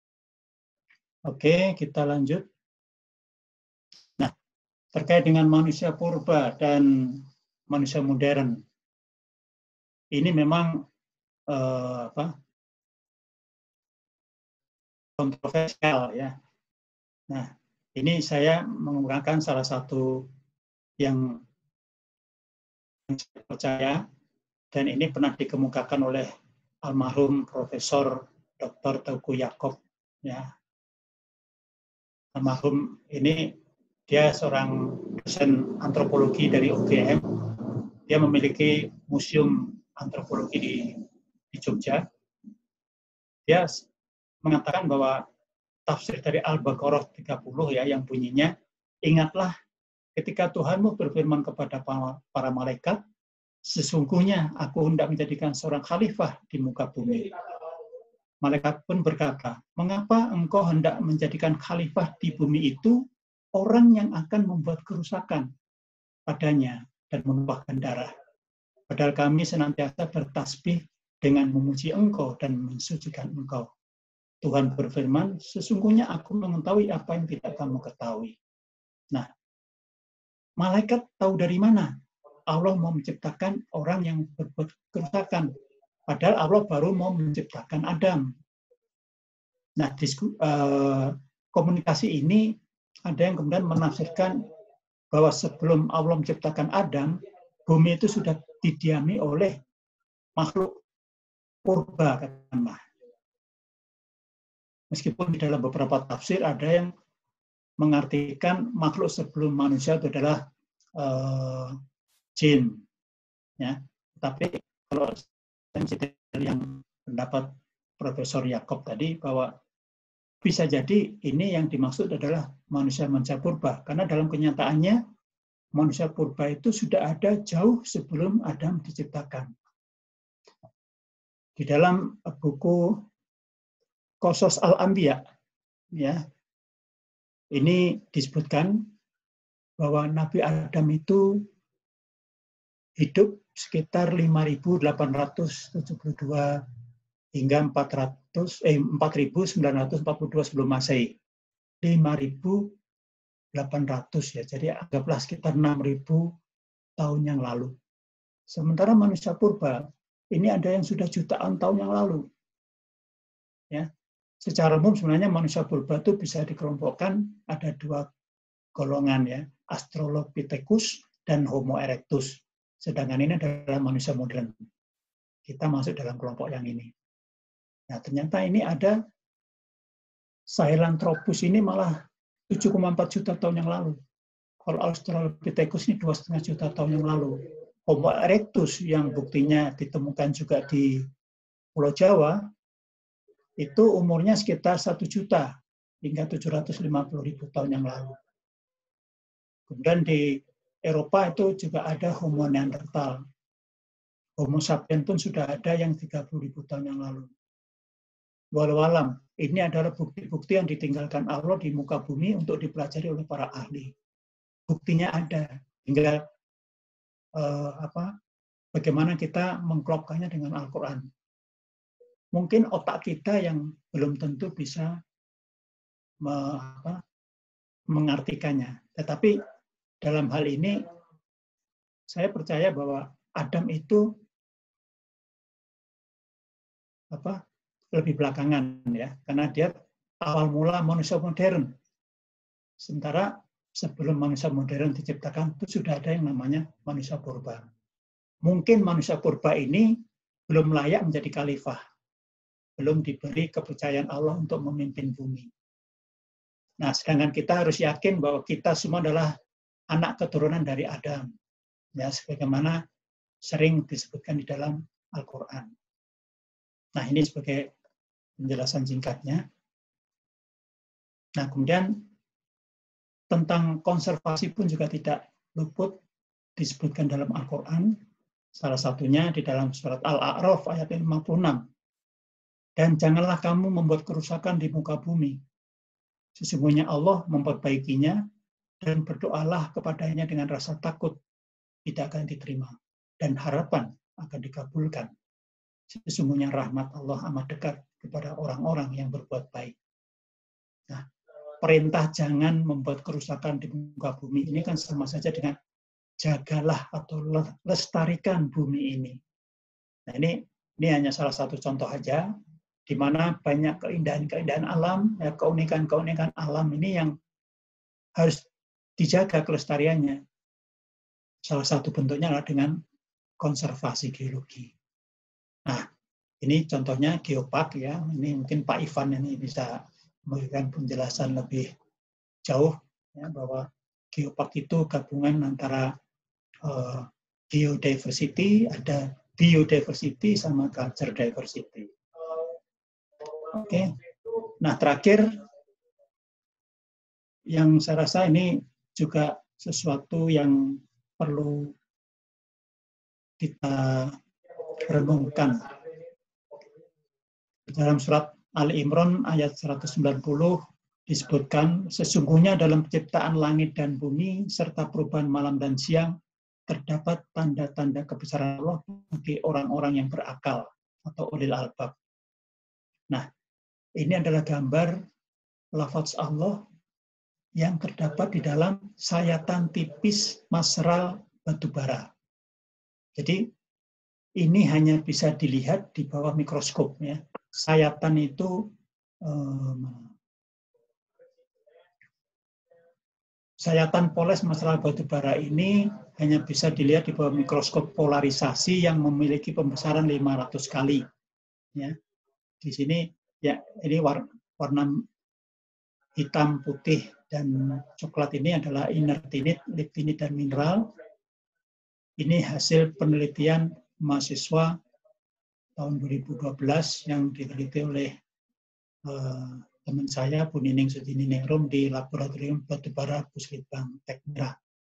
Oke, kita lanjut. Nah, terkait dengan manusia purba dan manusia modern, ini memang kontroversial, ya. Nah, ini saya menggunakan salah satu yang saya percaya, dan ini pernah dikemukakan oleh almarhum Profesor Dr. Teuku Yakob, ya. Almarhum ini dia seorang dosen antropologi dari UGM. Dia memiliki museum antropologi di Jogja. Dia mengatakan bahwa tafsir dari Al-Baqarah 30, ya, yang bunyinya, ingatlah ketika Tuhanmu berfirman kepada para malaikat, sesungguhnya aku hendak menjadikan seorang khalifah di muka bumi. Malaikat pun berkata, mengapa engkau hendak menjadikan khalifah di bumi itu orang yang akan membuat kerusakan padanya dan menumpahkan darah. Padahal kami senantiasa bertasbih dengan memuji engkau dan mensucikan engkau. Tuhan berfirman, sesungguhnya aku mengetahui apa yang tidak kamu ketahui. Nah, malaikat tahu dari mana Allah mau menciptakan orang yang berbuat kerusakan? Padahal Allah baru mau menciptakan Adam. Nah, komunikasi ini ada yang kemudian menafsirkan bahwa sebelum Allah menciptakan Adam, bumi itu sudah didiami oleh makhluk purba, katakanlah. Meskipun di dalam beberapa tafsir ada yang mengartikan makhluk sebelum manusia itu adalah jin, ya. Tapi kalau yang pendapat Profesor Yakob tadi, bahwa bisa jadi ini yang dimaksud adalah manusia purba, karena dalam kenyataannya manusia purba itu sudah ada jauh sebelum Adam diciptakan. Di dalam buku Qasas Al-Anbiya, ya, ini disebutkan bahwa Nabi Adam itu hidup sekitar 5.872 hingga 4.942 sebelum Masehi. 5.800 ya, jadi anggaplah sekitar 6.000 tahun yang lalu. Sementara manusia purba ini ada yang sudah jutaan tahun yang lalu. Ya, secara umum sebenarnya manusia purba itu bisa dikelompokkan ada dua golongan ya, Australopithecus dan Homo erectus. Sedangkan ini adalah manusia modern. Kita masuk dalam kelompok yang ini. Nah, ternyata ini ada Sahelanthropus ini malah 7,4 juta tahun yang lalu. Kalau Australopithecus ini 2,5 juta tahun yang lalu. Homo erectus yang buktinya ditemukan juga di Pulau Jawa, itu umurnya sekitar 1 juta hingga 750.000 tahun yang lalu. Kemudian di Eropa itu juga ada Homo Neanderthal. Homo sapiens pun sudah ada yang 30.000 tahun yang lalu. Walau alam, ini adalah bukti-bukti yang ditinggalkan Allah di muka bumi untuk dipelajari oleh para ahli. Buktinya ada, tinggal bagaimana kita mengklopkannya dengan Al-Quran. Mungkin otak kita yang belum tentu bisa mengartikannya. Tetapi dalam hal ini, saya percaya bahwa Adam itu lebih belakangan ya, karena dia awal mula manusia modern. Sementara sebelum manusia modern diciptakan itu sudah ada yang namanya manusia purba. Mungkin manusia purba ini belum layak menjadi khalifah, belum diberi kepercayaan Allah untuk memimpin bumi. Nah, sedangkan kita harus yakin bahwa kita semua adalah anak keturunan dari Adam, ya, sebagaimana sering disebutkan di dalam Al-Quran. Nah, ini sebagai penjelasan singkatnya. Nah, kemudian tentang konservasi pun juga tidak luput disebutkan dalam Al-Quran. Salah satunya di dalam surat Al-A'raf ayat 56. Dan janganlah kamu membuat kerusakan di muka bumi. Sesungguhnya Allah memperbaikinya, dan berdoalah kepadanya dengan rasa takut tidak akan diterima, dan harapan akan dikabulkan. Sesungguhnya rahmat Allah amat dekat kepada orang-orang yang berbuat baik. Nah, perintah jangan membuat kerusakan di muka bumi ini kan sama saja dengan jagalah atau lestarikan bumi ini. Nah, ini hanya salah satu contoh aja, di mana banyak keindahan-keindahan alam, ya, keunikan-keunikan alam ini yang harus dijaga kelestariannya. Salah satu bentuknya adalah dengan konservasi geologi. Nah, ini contohnya geopark ya. Ini mungkin Pak Ivan ini bisa memberikan penjelasan lebih jauh ya, bahwa geopark itu gabungan antara geodiversity, ada biodiversity sama culture diversity. Oke. Nah, terakhir yang saya rasa ini juga sesuatu yang perlu kita renungkan. Dalam surat Ali Imran ayat 190 disebutkan, sesungguhnya dalam penciptaan langit dan bumi serta perubahan malam dan siang terdapat tanda-tanda kebesaran Allah bagi orang-orang yang berakal atau ulil albab. Nah, ini adalah gambar lafaz Allah yang terdapat di dalam sayatan tipis masral batubara. Jadi ini hanya bisa dilihat di bawah mikroskop ya. Sayatan itu sayatan poles masral batubara ini hanya bisa dilihat di bawah mikroskop polarisasi yang memiliki pembesaran 500 kali. Ya. Di sini ya ini warna hitam, putih, dan coklat ini adalah inertinit, liptinit, dan mineral. Ini hasil penelitian mahasiswa tahun 2012 yang diteliti oleh teman saya, Bu Nining Sutininingrum, di Laboratorium Batubara Puslitbang Tekmira.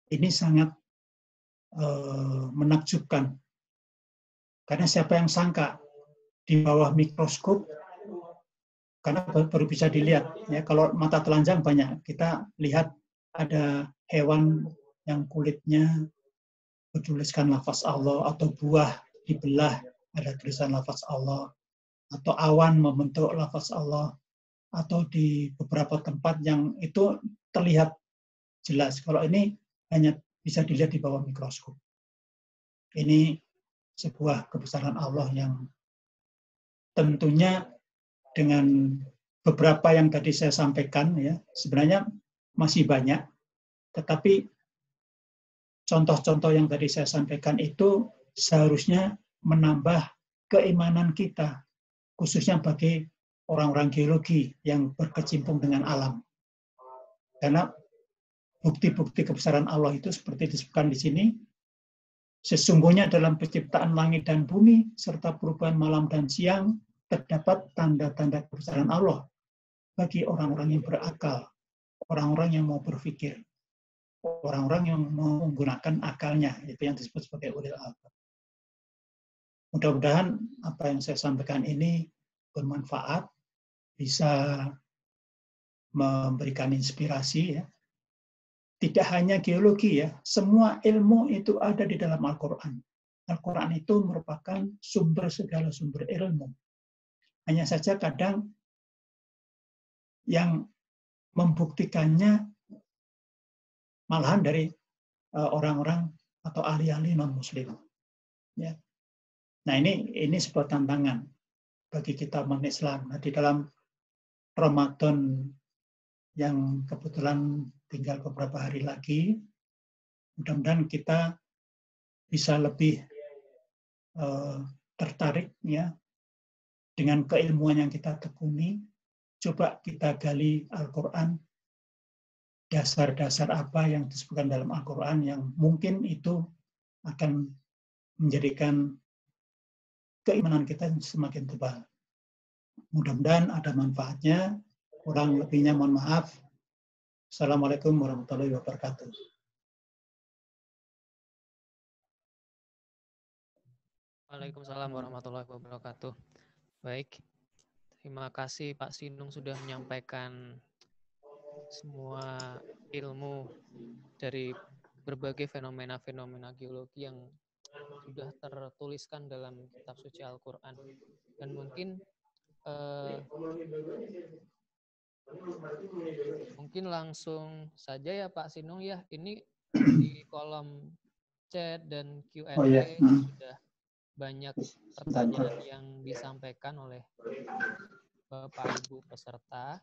ini sangat menakjubkan. Karena siapa yang sangka di bawah mikroskop, karena baru bisa dilihat. Ya, kalau mata telanjang banyak, kita lihat ada hewan yang kulitnya bertuliskan lafaz Allah, atau buah dibelah ada tulisan lafaz Allah, atau awan membentuk lafaz Allah, atau di beberapa tempat yang itu terlihat jelas. Kalau ini hanya bisa dilihat di bawah mikroskop. Ini sebuah kebesaran Allah yang tentunya dengan beberapa yang tadi saya sampaikan, ya, sebenarnya masih banyak, tetapi contoh-contoh yang tadi saya sampaikan itu seharusnya menambah keimanan kita, khususnya bagi orang-orang geologi yang berkecimpung dengan alam. Karena bukti-bukti kebesaran Allah itu seperti disebutkan di sini, sesungguhnya dalam penciptaan langit dan bumi, serta perubahan malam dan siang, terdapat tanda-tanda kebesaran Allah bagi orang-orang yang berakal, orang-orang yang mau berpikir, orang-orang yang mau menggunakan akalnya, itu yang disebut sebagai ulil albab. Mudah-mudahan apa yang saya sampaikan ini bermanfaat, bisa memberikan inspirasi, ya. Tidak hanya geologi, ya, semua ilmu itu ada di dalam Al-Quran. Al-Quran itu merupakan sumber segala sumber ilmu. Hanya saja kadang yang membuktikannya malahan dari orang-orang atau ahli-ahli non-muslim. Ya. Nah, ini sebuah tantangan bagi kita umat Islam. Nah, di dalam Ramadan yang kebetulan tinggal beberapa hari lagi, mudah-mudahan kita bisa lebih tertarik, ya, dengan keilmuan yang kita tekuni. Coba kita gali Al-Quran, dasar-dasar apa yang disebutkan dalam Al-Quran yang mungkin itu akan menjadikan keimanan kita semakin tebal. Mudah-mudahan ada manfaatnya. Kurang lebihnya mohon maaf. Assalamualaikum warahmatullahi wabarakatuh. Waalaikumsalam warahmatullahi wabarakatuh. Baik, terima kasih Pak Sinung sudah menyampaikan semua ilmu dari berbagai fenomena-fenomena geologi yang sudah tertuliskan dalam kitab suci Al-Quran. Dan mungkin langsung saja ya Pak Sinung, ya, ini di kolom chat dan Q&A sudah banyak pertanyaan yang disampaikan oleh Bapak Ibu peserta.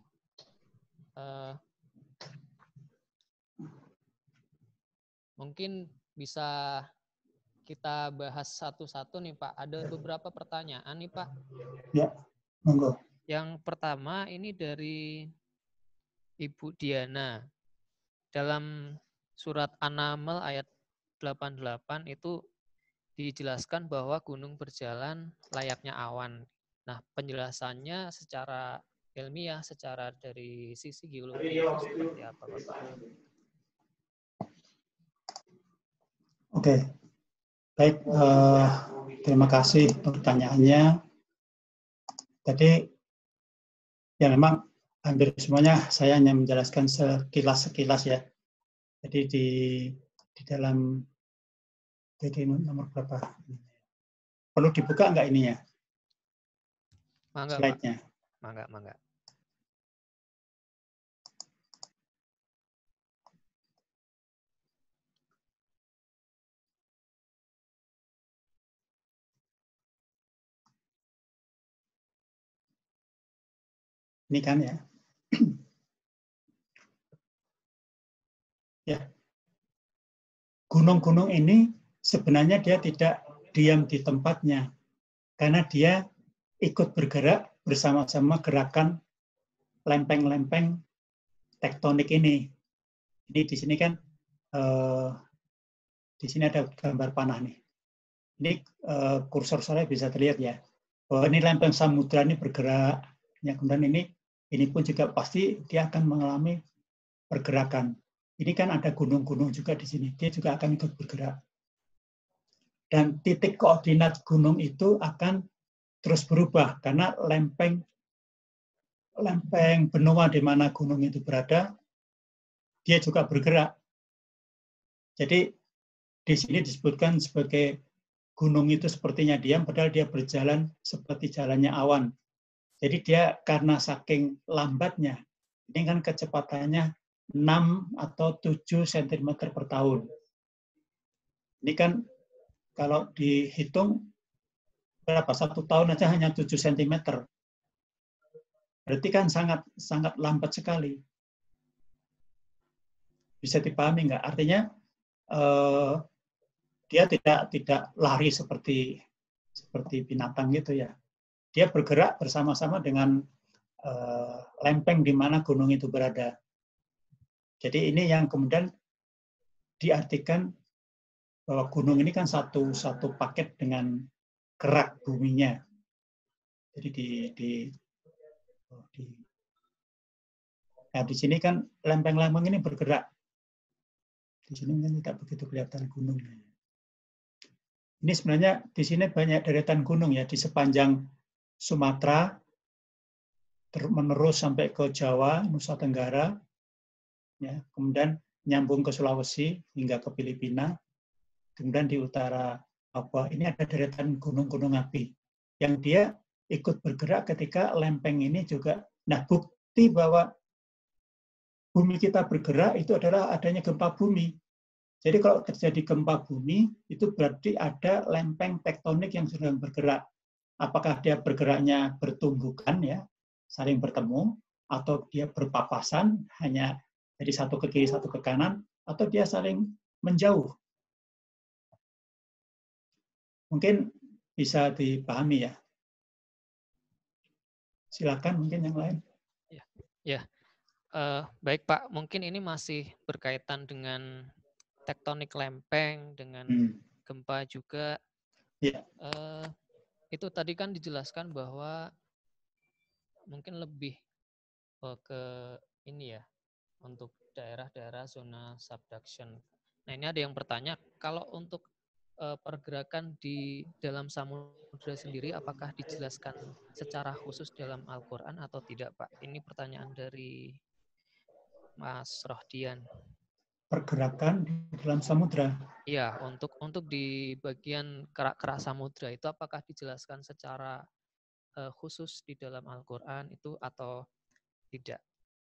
Mungkin bisa kita bahas satu-satu nih Pak. Ada beberapa pertanyaan nih Pak. Ya, monggo. Yang pertama ini dari Ibu Diana. Dalam surat An-Naml ayat 88 itu dijelaskan bahwa gunung berjalan layaknya awan. Nah, penjelasannya secara ilmiah, secara dari sisi geologi itu seperti apa, Bapak? Oke, baik. Terima kasih pertanyaannya. Jadi, ya memang hampir semuanya saya hanya menjelaskan sekilas ya. Jadi di dalam, jadi nomor berapa? Perlu dibuka nggak ininya? Mangga, slide-nya. Mangga. Ini kan ya. Ya. Gunung-gunung ini sebenarnya dia tidak diam di tempatnya. Karena dia ikut bergerak bersama-sama gerakan lempeng-lempeng tektonik ini. Ini di sini kan di sini ada gambar panah nih. Ini kursor saya bisa terlihat ya. Bahwa ini lempeng samudra ini bergerak. Ya, kemudian ini pun juga pasti dia akan mengalami pergerakan. ini kan ada gunung-gunung juga di sini, dia juga akan ikut bergerak. Dan titik koordinat gunung itu akan terus berubah karena lempeng benua di mana gunung itu berada, dia juga bergerak. Jadi di sini disebutkan sebagai gunung itu sepertinya diam, padahal dia berjalan seperti jalannya awan. Jadi dia karena saking lambatnya, ini kan kecepatannya 6 atau 7 cm per tahun. Ini kan kalau dihitung berapa? 1 tahun aja hanya 7 cm. Berarti kan sangat lambat sekali. Bisa dipahami nggak? Artinya dia tidak lari seperti binatang gitu ya. Dia bergerak bersama-sama dengan lempeng di mana gunung itu berada. Jadi ini yang kemudian diartikan bahwa gunung ini kan satu paket dengan gerak buminya. Jadi di sini kan lempeng-lempeng ini bergerak. Di sini kan tidak begitu kelihatan gunungnya. Ini sebenarnya di sini banyak deretan gunung ya, di sepanjang Sumatera, menerus sampai ke Jawa, Nusa Tenggara, ya, kemudian nyambung ke Sulawesi hingga ke Filipina, kemudian di utara Papua ini ada deretan gunung-gunung api yang dia ikut bergerak ketika lempeng ini juga. Nah, bukti bahwa bumi kita bergerak itu adalah adanya gempa bumi. Jadi kalau terjadi gempa bumi, itu berarti ada lempeng tektonik yang sedang bergerak. Apakah dia bergeraknya bertumbukan, ya, saling bertemu, atau dia berpapasan, hanya dari satu ke kiri, satu ke kanan, atau dia saling menjauh. Mungkin bisa dipahami ya. Silakan mungkin yang lain. Ya. Baik Pak, mungkin ini masih berkaitan dengan tektonik lempeng, dengan gempa juga. Ya. Itu tadi kan dijelaskan bahwa mungkin lebih ke ini ya, untuk daerah-daerah zona subduction. Nah ini ada yang bertanya, kalau untuk pergerakan di dalam samudra sendiri, apakah dijelaskan secara khusus dalam Al-Quran atau tidak Pak? Ini pertanyaan dari Mas Rohdian. Pergerakan di dalam samudra. Iya, untuk di bagian kerak-kerak samudra itu apakah dijelaskan secara khusus di dalam Al-Quran itu atau tidak?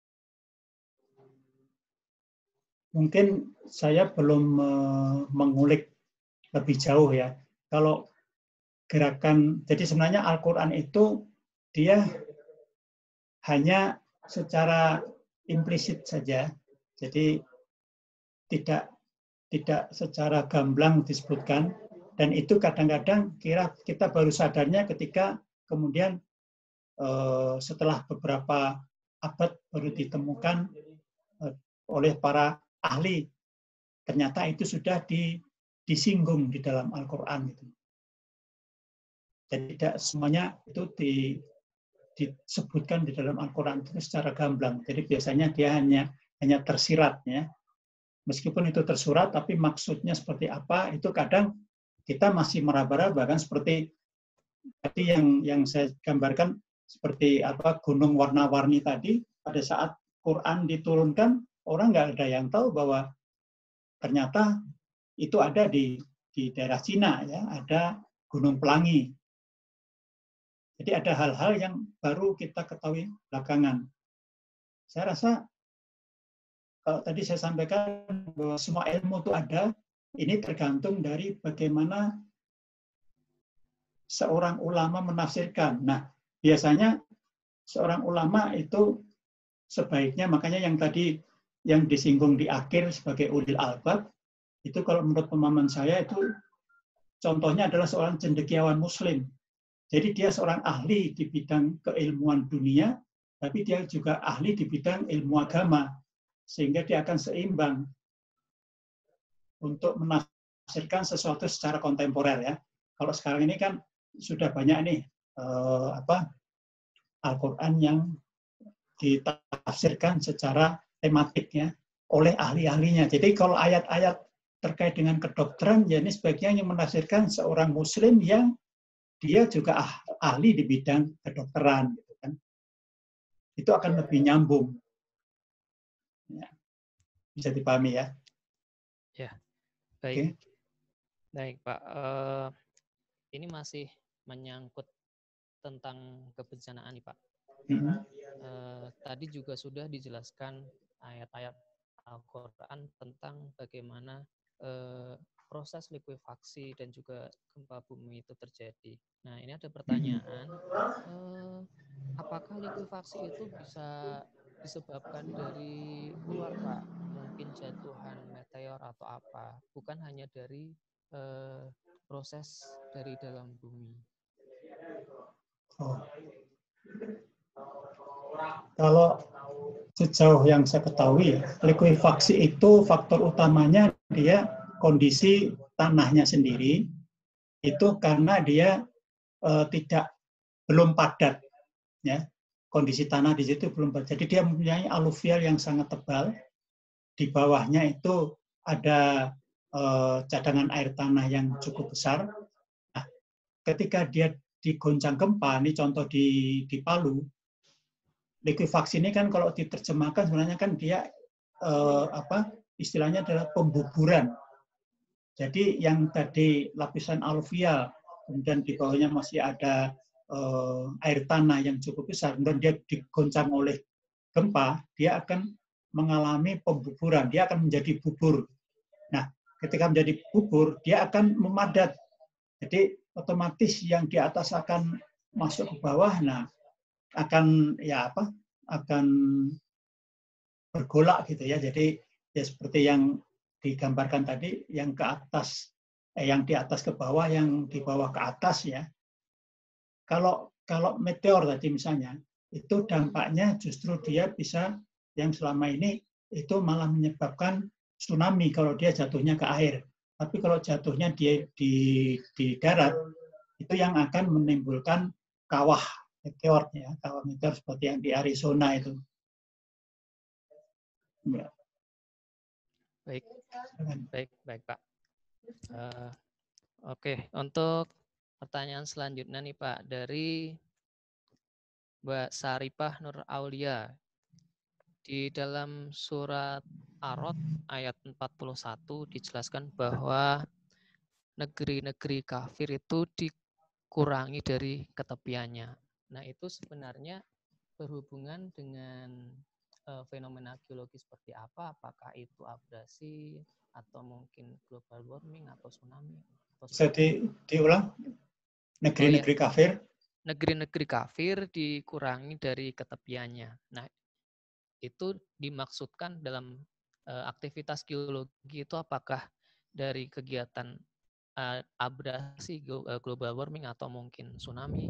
Mungkin saya belum mengulik lebih jauh ya. Kalau gerakan, jadi sebenarnya Al-Quran itu dia hanya secara implisit saja. Jadi tidak secara gamblang disebutkan, dan itu kadang-kadang kita baru sadarnya ketika kemudian setelah beberapa abad baru ditemukan oleh para ahli, ternyata itu sudah disinggung di dalam Al-Quran itu. Jadi tidak semuanya itu disebutkan di dalam Al-Quran itu secara gamblang. Jadi biasanya dia hanya tersirat ya. Meskipun itu tersurat, tapi maksudnya seperti apa, itu kadang kita masih meraba-raba kan, seperti tadi yang saya gambarkan, seperti apa gunung warna-warni tadi, pada saat Quran diturunkan, orang nggak ada yang tahu bahwa ternyata itu ada di daerah Cina, ya, ada Gunung Pelangi. Jadi ada hal-hal yang baru kita ketahui belakangan. Saya rasa kalau tadi saya sampaikan bahwa semua ilmu itu ada, ini tergantung dari bagaimana seorang ulama menafsirkan. Nah, biasanya seorang ulama itu sebaiknya, makanya yang tadi yang disinggung di akhir sebagai ulil albab, itu kalau menurut pemahaman saya itu contohnya adalah seorang cendekiawan muslim. Jadi dia seorang ahli di bidang keilmuan dunia, tapi dia juga ahli di bidang ilmu agama. Sehingga dia akan seimbang untuk menafsirkan sesuatu secara kontemporer ya. Kalau sekarang ini kan sudah banyak nih Al-Quran yang ditafsirkan secara tematik ya. oleh ahli-ahlinya. Jadi kalau ayat-ayat terkait dengan kedokteran, ya ini sebaiknya yang menafsirkan seorang muslim yang dia juga ahli di bidang kedokteran, gitu kan. Itu akan lebih nyambung. Ya. Bisa dipahami ya? Ya, baik. Oke. Baik, Pak. Ini masih menyangkut tentang kebencanaan nih, Pak. Tadi juga sudah dijelaskan ayat-ayat Al-Quran tentang bagaimana proses likuifaksi dan juga gempa bumi itu terjadi. Nah, ini ada pertanyaan, apakah likuifaksi itu bisa disebabkan dari luar, Pak? Mungkin jatuhan meteor atau apa? Bukan hanya dari proses dari dalam bumi. Oh. Kalau sejauh yang saya ketahui, likuifaksi itu faktor utamanya dia kondisi tanahnya sendiri itu karena dia belum padat, ya. Kondisi tanah di situ belum padat. Jadi dia mempunyai aluvial yang sangat tebal. Di bawahnya itu ada cadangan air tanah yang cukup besar. Nah, ketika dia digoncang gempa, ini contoh di Palu, likuifaksi ini kan kalau diterjemahkan sebenarnya kan dia istilahnya adalah pembuburan. Jadi yang tadi lapisan aluvial, kemudian di bawahnya masih ada air tanah yang cukup besar, kemudian dia digoncang oleh gempa, dia akan mengalami pembuburan, dia akan menjadi bubur. Nah, ketika menjadi bubur, dia akan memadat. Jadi otomatis yang di atas akan masuk ke bawah, nah akan bergolak gitu ya. Jadi ya seperti yang digambarkan tadi, yang ke atas yang di atas ke bawah, yang di bawah ke atas ya. Kalau meteor tadi misalnya, itu dampaknya justru dia bisa yang selama ini itu malah menyebabkan tsunami kalau dia jatuhnya ke air. Tapi kalau jatuhnya dia di darat, itu yang akan menimbulkan kawah meteor ya, kawah meteor seperti yang di Arizona itu. Ya. Baik Pak. Oke, untuk pertanyaan selanjutnya nih Pak, dari Mbak Saripah Nur Aulia. Di dalam surat Ar-Rod ayat 41 dijelaskan bahwa negeri-negeri kafir itu dikurangi dari ketepiannya. Nah, itu sebenarnya berhubungan dengan fenomena geologi seperti apa? Apakah itu abrasi atau mungkin global warming atau tsunami? Bisa diulang? Negeri-negeri kafir? Negeri-negeri kafir dikurangi dari ketepiannya. Nah, itu dimaksudkan dalam aktivitas geologi itu apakah dari kegiatan abrasi, global warming atau mungkin tsunami?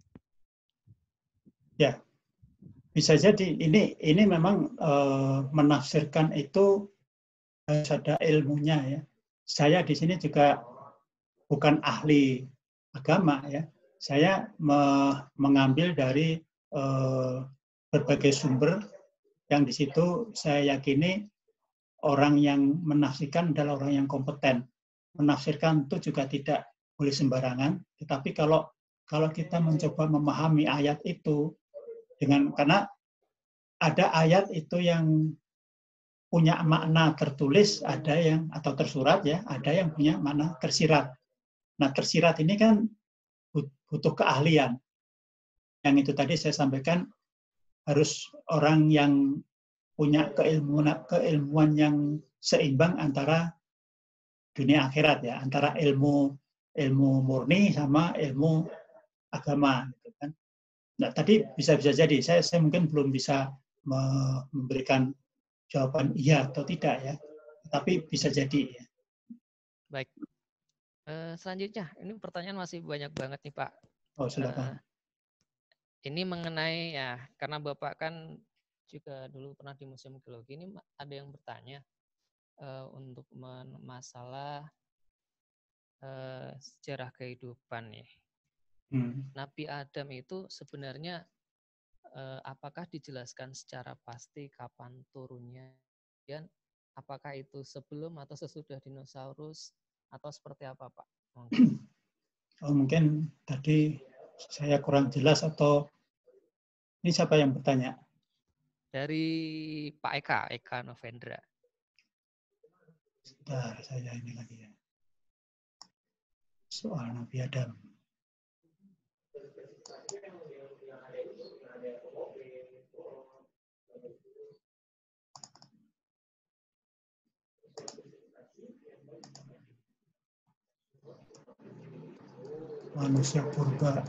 Ya, bisa jadi. Ini memang menafsirkan itu harus ada ilmunya ya. Saya di sini juga bukan ahli agama ya. Saya mengambil dari berbagai sumber yang di situ saya yakini orang yang menafsirkan adalah orang yang kompeten. Menafsirkan itu juga tidak boleh sembarangan, tetapi kalau kita mencoba memahami ayat itu karena ada ayat itu yang punya makna tertulis, ada yang atau tersurat ya, ada yang punya makna tersirat. Nah, tersirat ini kan butuh keahlian. Yang itu tadi saya sampaikan harus orang yang punya keilmuan yang seimbang antara dunia akhirat ya, antara ilmu murni sama ilmu agama gitu kan. Nah, tadi bisa jadi saya mungkin belum bisa memberikan jawaban iya atau tidak ya, tapi bisa jadi ya. Baik. Selanjutnya, ini pertanyaan masih banyak banget nih Pak. Oh, silakan. Ini mengenai ya, karena Bapak kan juga dulu pernah di Museum Geologi, ini ada yang bertanya untuk masalah sejarah kehidupan nih. Nabi Adam itu sebenarnya apakah dijelaskan secara pasti kapan turunnya? Dan apakah itu sebelum atau sesudah dinosaurus atau seperti apa, Pak? Mungkin. Oh, mungkin tadi saya kurang jelas atau ini siapa yang bertanya? Dari Pak Eka Novendra. Sebentar, saya ini lagi ya. Soal Nabi Adam. Manusia purba.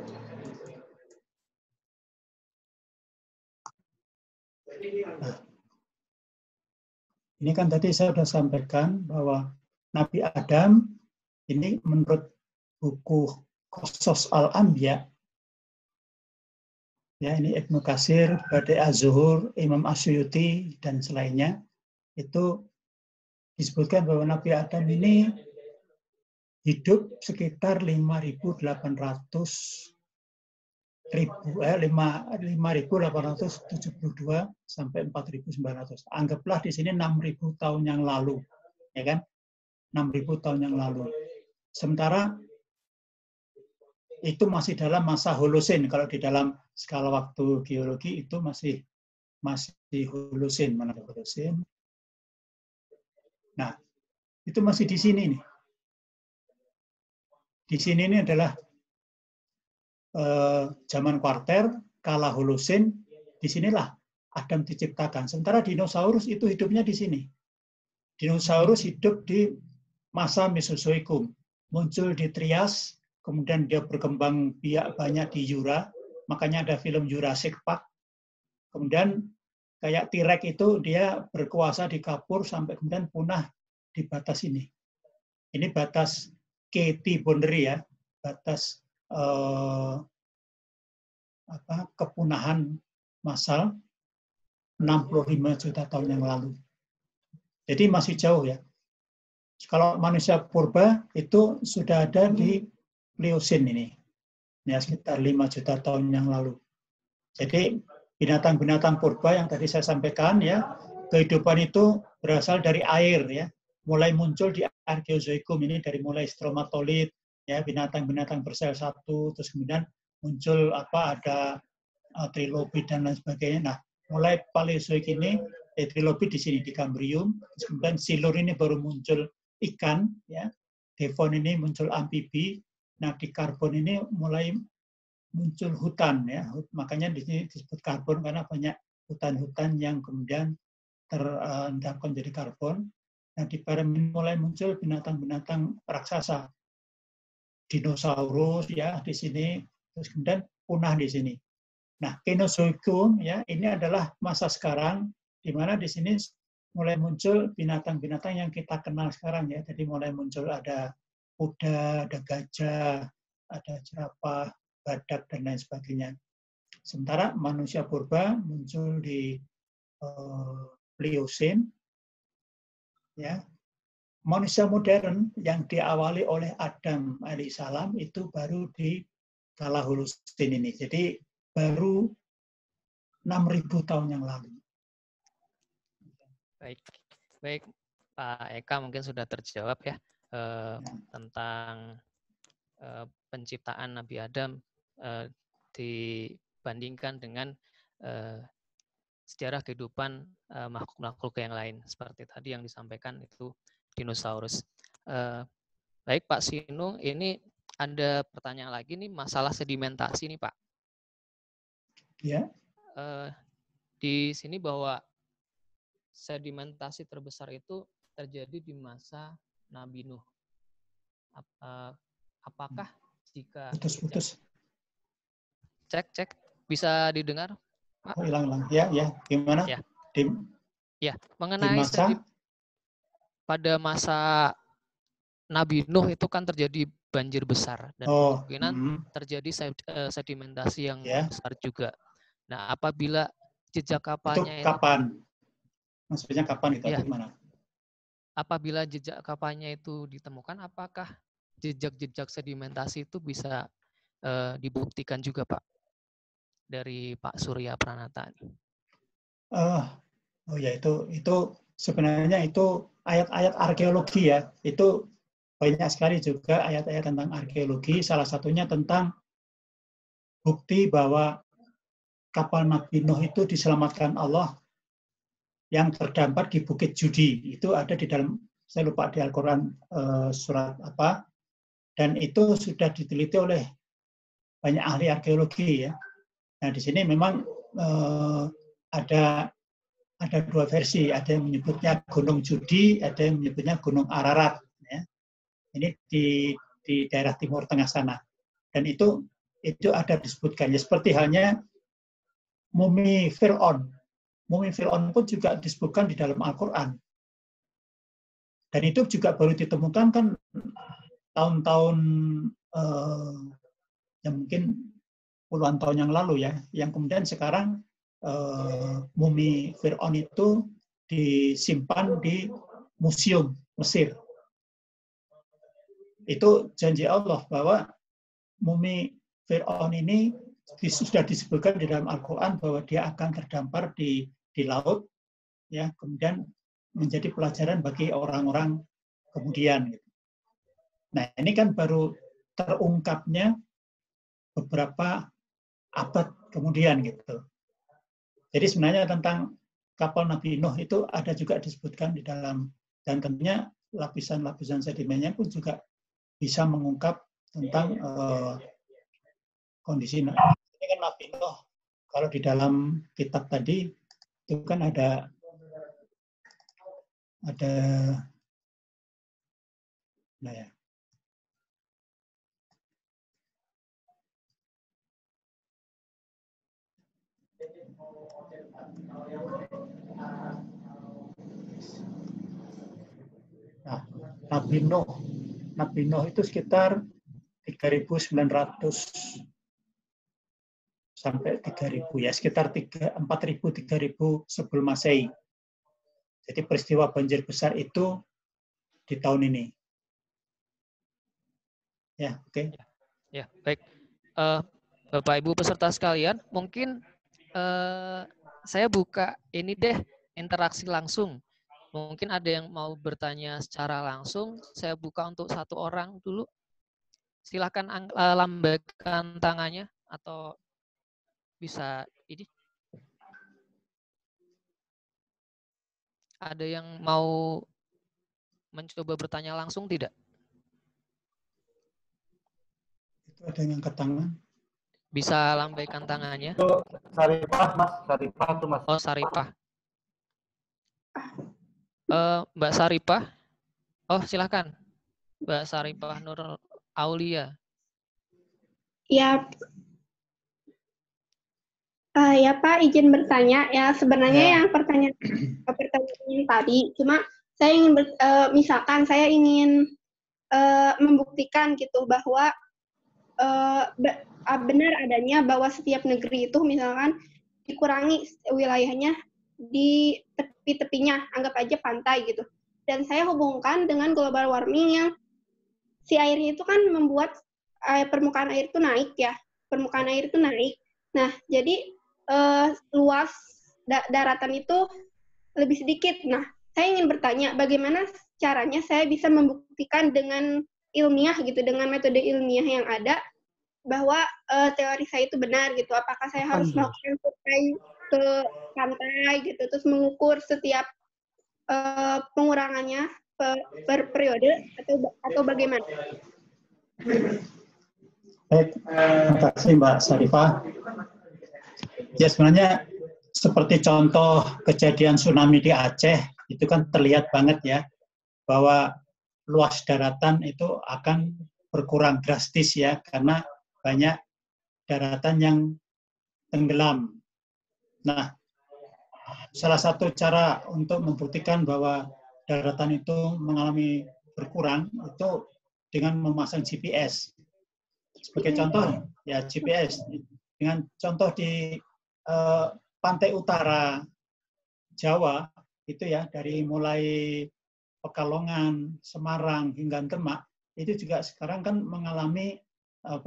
Nah, ini kan tadi saya sudah sampaikan bahwa Nabi Adam ini menurut buku Qasas Al-Anbiya, ya ini Ibnu Katsir, Badi Az-Zuhur, Imam Asyuyuti dan selainnya, itu disebutkan bahwa Nabi Adam ini hidup sekitar 5.872 sampai 4.900. Anggaplah di sini 6.000 tahun yang lalu, ya kan? 6.000 tahun yang lalu. Sementara itu masih dalam masa Holosen. Kalau di dalam skala waktu geologi itu masih Holosen, mana Holosen. Nah, itu masih di sini nih. Di sini ini adalah zaman kuarter, kala Holosen, disinilah Adam diciptakan. Sementara dinosaurus itu hidupnya di sini. Dinosaurus hidup di masa Mesozoikum, muncul di Trias, kemudian dia berkembang biak banyak di Jura, makanya ada film Jurassic Park. Kemudian kayak T-Rex itu dia berkuasa di Kapur sampai kemudian punah di batas ini. Ini batas KT boundary ya, batas kepunahan massal 65 juta tahun yang lalu. Jadi masih jauh ya. Kalau manusia purba itu sudah ada di Pliocene ini, ya sekitar 5 juta tahun yang lalu. Jadi binatang-binatang purba yang tadi saya sampaikan ya, kehidupan itu berasal dari air ya, mulai muncul di Archaeozoikum ini dari mulai stromatolith ya, binatang-binatang bersel satu, terus kemudian muncul ada trilobit dan lain sebagainya. Nah, mulai Paleozoik ini trilobit di sini di Cambrium, terus kemudian silur ini baru muncul ikan ya, Devon ini muncul amfibi. Nah, di karbon ini mulai muncul hutan ya, makanya di sini disebut karbon karena banyak hutan-hutan yang kemudian terendapkan jadi karbon. Nah, di Permian mulai muncul binatang-binatang raksasa, dinosaurus ya di sini, terus kemudian punah di sini. Nah, Kenozoikum ya ini adalah masa sekarang di mana di sini mulai muncul binatang-binatang yang kita kenal sekarang ya. Jadi mulai muncul ada kuda, ada gajah, ada jerapah, badak dan lain sebagainya. Sementara manusia purba muncul di Pliocene ya. Manusia modern yang diawali oleh Adam alaihissalam itu baru di kala Holosen ini. Jadi baru 6.000 tahun yang lalu. Baik Pak Eka mungkin sudah terjawab ya tentang penciptaan Nabi Adam dibandingkan dengan sejarah kehidupan makhluk-makhluk yang lain seperti tadi yang disampaikan itu dinosaurus. Baik Pak Sinu, ini ada pertanyaan lagi nih masalah sedimentasi nih Pak. Ya. Di sini bahwa sedimentasi terbesar itu terjadi di masa Nabi Nuh. Apakah jika putus cek bisa didengar Pak? Oh, hilang. Ya, gimana? Ya, mengenai pada masa Nabi Nuh itu kan terjadi banjir besar dan kemungkinan terjadi sedimentasi yang besar juga. Nah, apabila jejak kapalnya itu kapan? Maksudnya kapan itu atau gimana? Apabila jejak kapalnya itu ditemukan, apakah jejak-jejak sedimentasi itu bisa dibuktikan juga, Pak? Dari Pak Surya Pranata. Oh ya itu sebenarnya itu ayat-ayat arkeologi ya, itu banyak sekali juga ayat-ayat tentang arkeologi, salah satunya tentang bukti bahwa kapal Nabi Nuh itu diselamatkan Allah yang terdampar di Bukit Judi. Itu ada di dalam, saya lupa di Al-Quran surat apa, dan itu sudah diteliti oleh banyak ahli arkeologi ya. Nah di sini memang ada dua versi, ada yang menyebutnya Gunung Judi, ada yang menyebutnya Gunung Ararat. Ya. Ini di daerah Timur Tengah sana, dan itu ada disebutkan. Ya, seperti halnya mumi Fir'aun. Mumi Fir'aun pun juga disebutkan di dalam Al-Quran. Dan itu juga baru ditemukan kan tahun-tahun yang mungkin puluhan tahun yang lalu ya, yang kemudian sekarang mumi Fir'aun itu disimpan di museum Mesir. Itu janji Allah bahwa mumi Fir'aun ini sudah disebutkan di dalam Al-Quran bahwa dia akan terdampar di laut, ya, kemudian menjadi pelajaran bagi orang-orang kemudian. Nah, ini kan baru terungkapnya beberapa abad kemudian gitu. Jadi sebenarnya tentang kapal Nabi Nuh itu ada juga disebutkan di dalam, dan tentunya lapisan-lapisan sedimennya pun juga bisa mengungkap tentang kondisi. Ini kan Nabi Nuh, kalau di dalam kitab tadi itu kan ada nah ya. Nah, Nabi Nuh itu sekitar 3.900 sampai 3.000 ya, sekitar 4.000-3.000 sebelum Masehi. Jadi peristiwa banjir besar itu di tahun ini. Ya, oke. Ya, baik. Bapak Ibu peserta sekalian, mungkin saya buka ini deh, interaksi langsung. Mungkin ada yang mau bertanya secara langsung, saya buka untuk satu orang dulu. Silakan lambaikan tangannya atau bisa ini. Ada yang mau mencoba bertanya langsung tidak? Itu ada yang angkat tangan. Bisa lambaikan tangannya. Itu Saripah, Mas. Saripah tuh, Mas. Oh, Saripah. Mbak Saripah. Oh, silakan. Mbak Saripah Nur Aulia. Ya, ya Pak, izin bertanya. Ya sebenarnya Ya. yang pertanyaan tadi, cuma saya ingin misalkan saya ingin membuktikan gitu bahwa benar adanya bahwa setiap negeri itu misalkan dikurangi wilayahnya di tepi-tepinya, anggap aja pantai gitu. Dan saya hubungkan dengan global warming yang si airnya itu kan membuat permukaan air itu naik ya, permukaan air itu naik. Nah, jadi luas daratan itu lebih sedikit. Nah, saya ingin bertanya bagaimana caranya saya bisa membuktikan dengan ilmiah gitu, dengan metode ilmiah yang ada bahwa teori saya itu benar gitu. Apakah saya harus melakukan survei ke pantai gitu, terus mengukur setiap pengurangannya per periode atau bagaimana? Baik, terima kasih Mbak Saripah. Ya sebenarnya seperti contoh kejadian tsunami di Aceh, itu kan terlihat banget ya, bahwa luas daratan itu akan berkurang drastis ya, karena banyak daratan yang tenggelam. Nah, salah satu cara untuk membuktikan bahwa daratan itu mengalami berkurang itu dengan memasang GPS. Sebagai contoh, ya GPS. Dengan contoh di pantai utara Jawa, itu ya, dari mulai Pekalongan, Semarang, hingga Demak, itu juga sekarang kan mengalami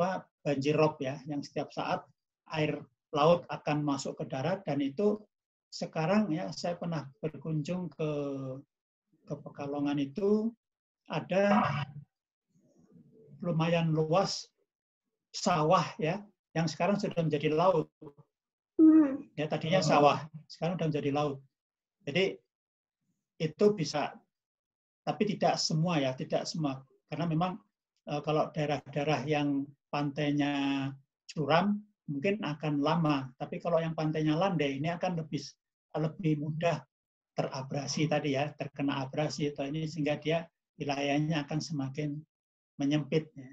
banjir rob ya, yang setiap saat air laut akan masuk ke darat dan itu sekarang ya saya pernah berkunjung ke Pekalongan itu ada lumayan luas sawah ya yang sekarang sudah menjadi laut. Ya tadinya sawah, sekarang sudah menjadi laut. Jadi itu bisa, tapi tidak semua ya, tidak semua. Karena memang kalau daerah-daerah yang pantainya curam mungkin akan lama, tapi kalau yang pantainya landai ini akan lebih mudah terabrasi tadi ya, terkena abrasi atau ini sehingga dia wilayahnya akan semakin menyempit. Ya.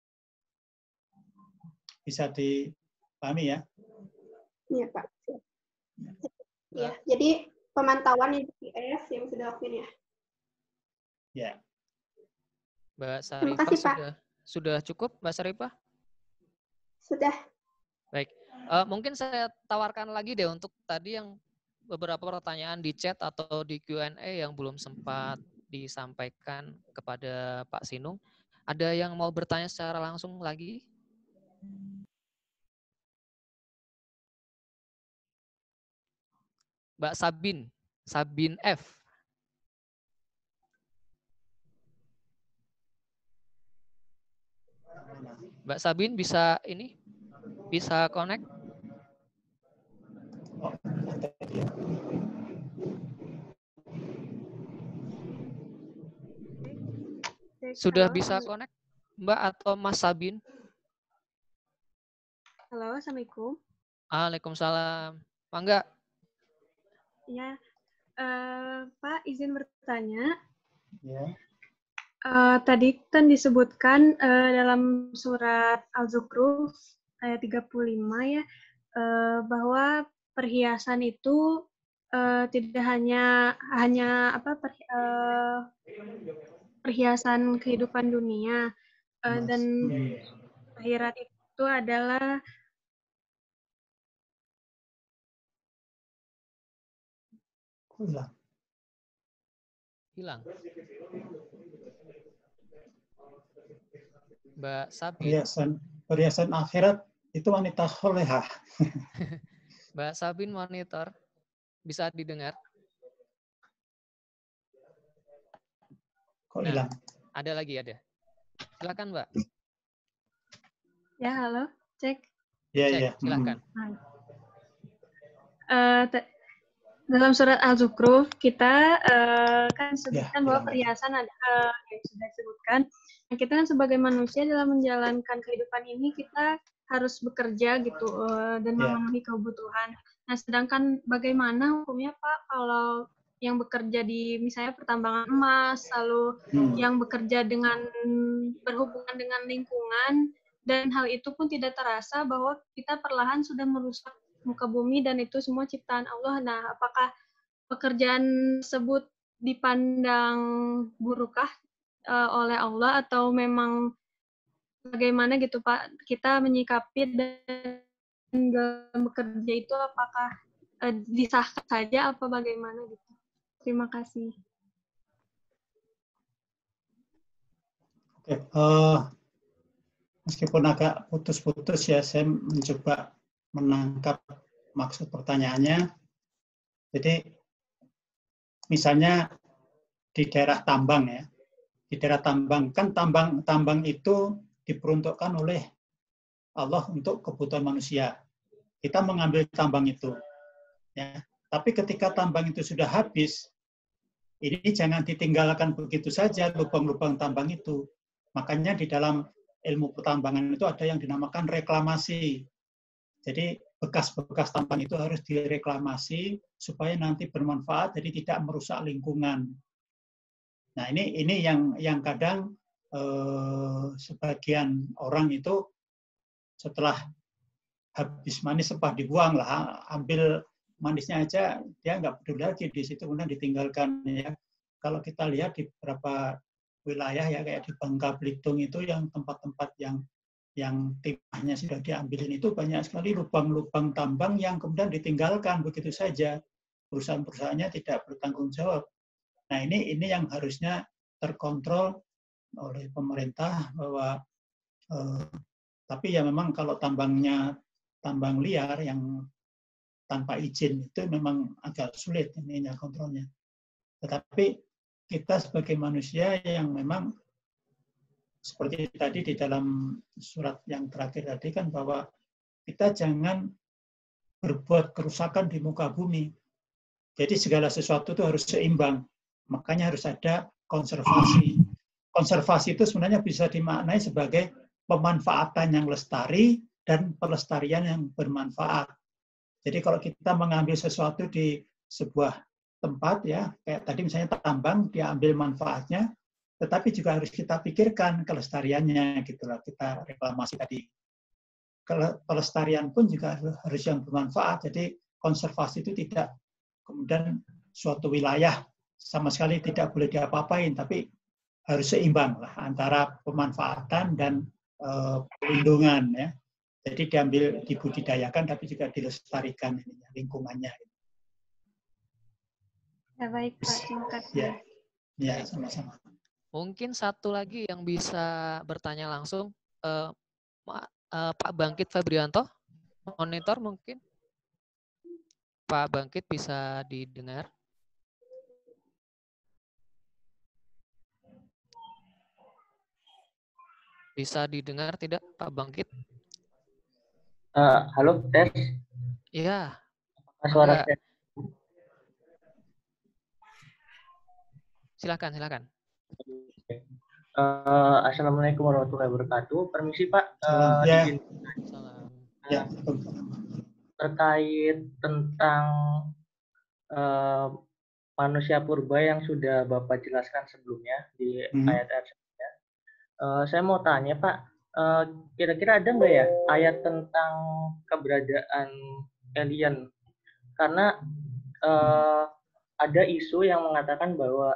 Bisa dipahami ya? Iya Pak. Ya, jadi pemantauan GPS yang sudah lakuin ya. Ya. Mbak Sarifah kasih, Pak. sudah cukup, Mbak Sarifah? Sudah. Baik, mungkin saya tawarkan lagi deh untuk tadi yang beberapa pertanyaan di chat atau di Q&A yang belum sempat disampaikan kepada Pak Sinung. Ada yang mau bertanya secara langsung lagi? Mbak Sabin F. Mbak Sabin bisa connect? Sudah bisa connect, Mbak atau Mas Sabin? Halo, Assalamualaikum. Waalaikumsalam. Mangga. Ya, Pak izin bertanya. Ya. Tadi kan disebutkan dalam surat Al-Zukhruf ayat 35 ya, bahwa perhiasan itu tidak hanya perhiasan kehidupan dunia dan akhirat itu adalah hilang. Mbak Sabin. Perhiasan akhirat itu wanita solehah. Mbak Sabin monitor, bisa didengar? Kok hilang? Ada lagi ada. Silakan Mbak. Ya, halo, cek. Ya. Silakan. Dalam surat Al-Zukhruf kita kan sebutkan bahwa perhiasan ada yang sudah disebutkan. Nah, kita kan sebagai manusia dalam menjalankan kehidupan ini kita harus bekerja gitu dan memenuhi kebutuhan. Nah, sedangkan bagaimana hukumnya Pak kalau yang bekerja di misalnya pertambangan emas, lalu yang bekerja berhubungan dengan lingkungan, dan hal itu pun tidak terasa bahwa kita perlahan sudah merusak muka bumi dan itu semua ciptaan Allah. Nah, apakah pekerjaan tersebut dipandang burukkah oleh Allah atau memang bagaimana gitu Pak? Kita menyikapi dan dalam bekerja itu apakah disahkan saja apa bagaimana gitu? Terima kasih. Oke, meskipun agak putus-putus ya, saya mencoba menangkap maksud pertanyaannya. Jadi, misalnya di daerah tambang ya, di daerah tambang kan tambang itu diperuntukkan oleh Allah untuk kebutuhan manusia. Kita mengambil tambang itu, ya. Tapi ketika tambang itu sudah habis, ini jangan ditinggalkan begitu saja lubang-lubang tambang itu. Makanya di dalam ilmu pertambangan itu ada yang dinamakan reklamasi. Jadi bekas-bekas tambang itu harus direklamasi supaya nanti bermanfaat, jadi tidak merusak lingkungan. Nah ini yang kadang sebagian orang itu setelah habis manis sepah dibuang lah, ambil manisnya aja dia nggak peduli lagi di situ, kemudian ditinggalkan ya. Kalau kita lihat di beberapa wilayah ya kayak di Bangka Belitung itu yang tempat-tempat yang timahnya sudah diambilin itu banyak sekali lubang-lubang tambang yang kemudian ditinggalkan begitu saja. Perusahaan-perusahaannya tidak bertanggung jawab. Nah ini yang harusnya terkontrol oleh pemerintah bahwa tapi ya memang kalau tambang liar yang tanpa izin itu memang agak sulit ininya kontrolnya. Tetapi kita sebagai manusia yang memang seperti tadi di dalam surat yang terakhir tadi kan, bahwa kita jangan berbuat kerusakan di muka bumi. Jadi segala sesuatu itu harus seimbang. Makanya harus ada konservasi. Konservasi itu sebenarnya bisa dimaknai sebagai pemanfaatan yang lestari dan pelestarian yang bermanfaat. Jadi kalau kita mengambil sesuatu di sebuah tempat, ya kayak tadi misalnya tambang, dia ambil manfaatnya, tetapi juga harus kita pikirkan kelestariannya, gitulah, kita reklamasi tadi. Pelestarian pun juga harus yang bermanfaat. Jadi konservasi itu tidak kemudian suatu wilayah sama sekali tidak boleh diapa-apain, tapi harus seimbang lah antara pemanfaatan dan perlindungan, ya. Jadi diambil, dibudidayakan, tapi juga dilestarikan lingkungannya. Ya baik Pak, terima kasih. Ya, sama-sama. Mungkin satu lagi yang bisa bertanya langsung, Pak Bangkit Febrianto, monitor mungkin. Pak Bangkit bisa didengar? Bisa didengar tidak Pak Bangkit? Halo, tes. Iya. Suara tes. Silakan. Assalamualaikum warahmatullahi wabarakatuh. Permisi Pak. Ya. Terkait tentang manusia purba yang sudah Bapak jelaskan sebelumnya di ayat-ayat sebelumnya. Saya mau tanya Pak, kira-kira ada nggak ya ayat tentang keberadaan alien? Karena ada isu yang mengatakan bahwa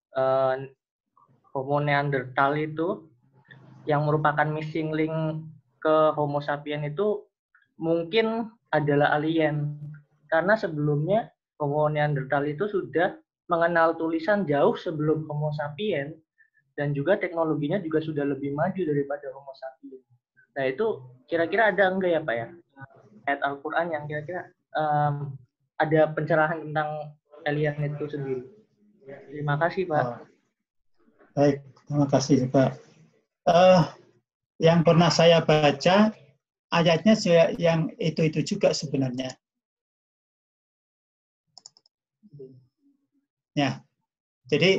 Homo Neanderthal itu yang merupakan missing link ke Homo sapien itu mungkin adalah alien. Karena sebelumnya Homo Neanderthal itu sudah mengenal tulisan jauh sebelum Homo sapien, dan juga teknologinya juga sudah lebih maju daripada Homo sapien. Nah itu kira-kira ada enggak ya Pak ya ayat Al-Quran yang kira-kira ada pencerahan tentang alien itu sendiri? Terima kasih Pak. Baik, terima kasih Pak. Yang pernah saya baca ayatnya yang itu juga sebenarnya. Ya, jadi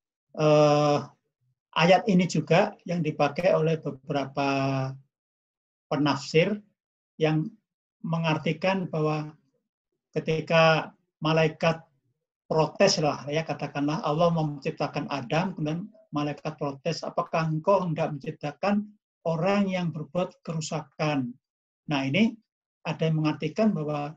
ayat ini juga yang dipakai oleh beberapa penafsir yang mengartikan bahwa ketika malaikat protes lah, ya katakanlah Allah menciptakan Adam, kemudian malaikat protes, apakah engkau hendak menciptakan orang yang berbuat kerusakan? Nah ini ada yang mengartikan bahwa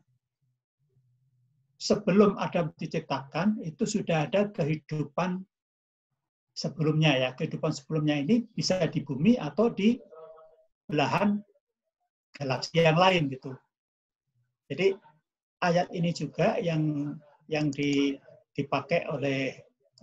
sebelum Adam diciptakan itu sudah ada kehidupan sebelumnya, ya. Kehidupan sebelumnya ini bisa di bumi atau di belahan galaksi yang lain gitu. Jadi ayat ini juga yang dipakai oleh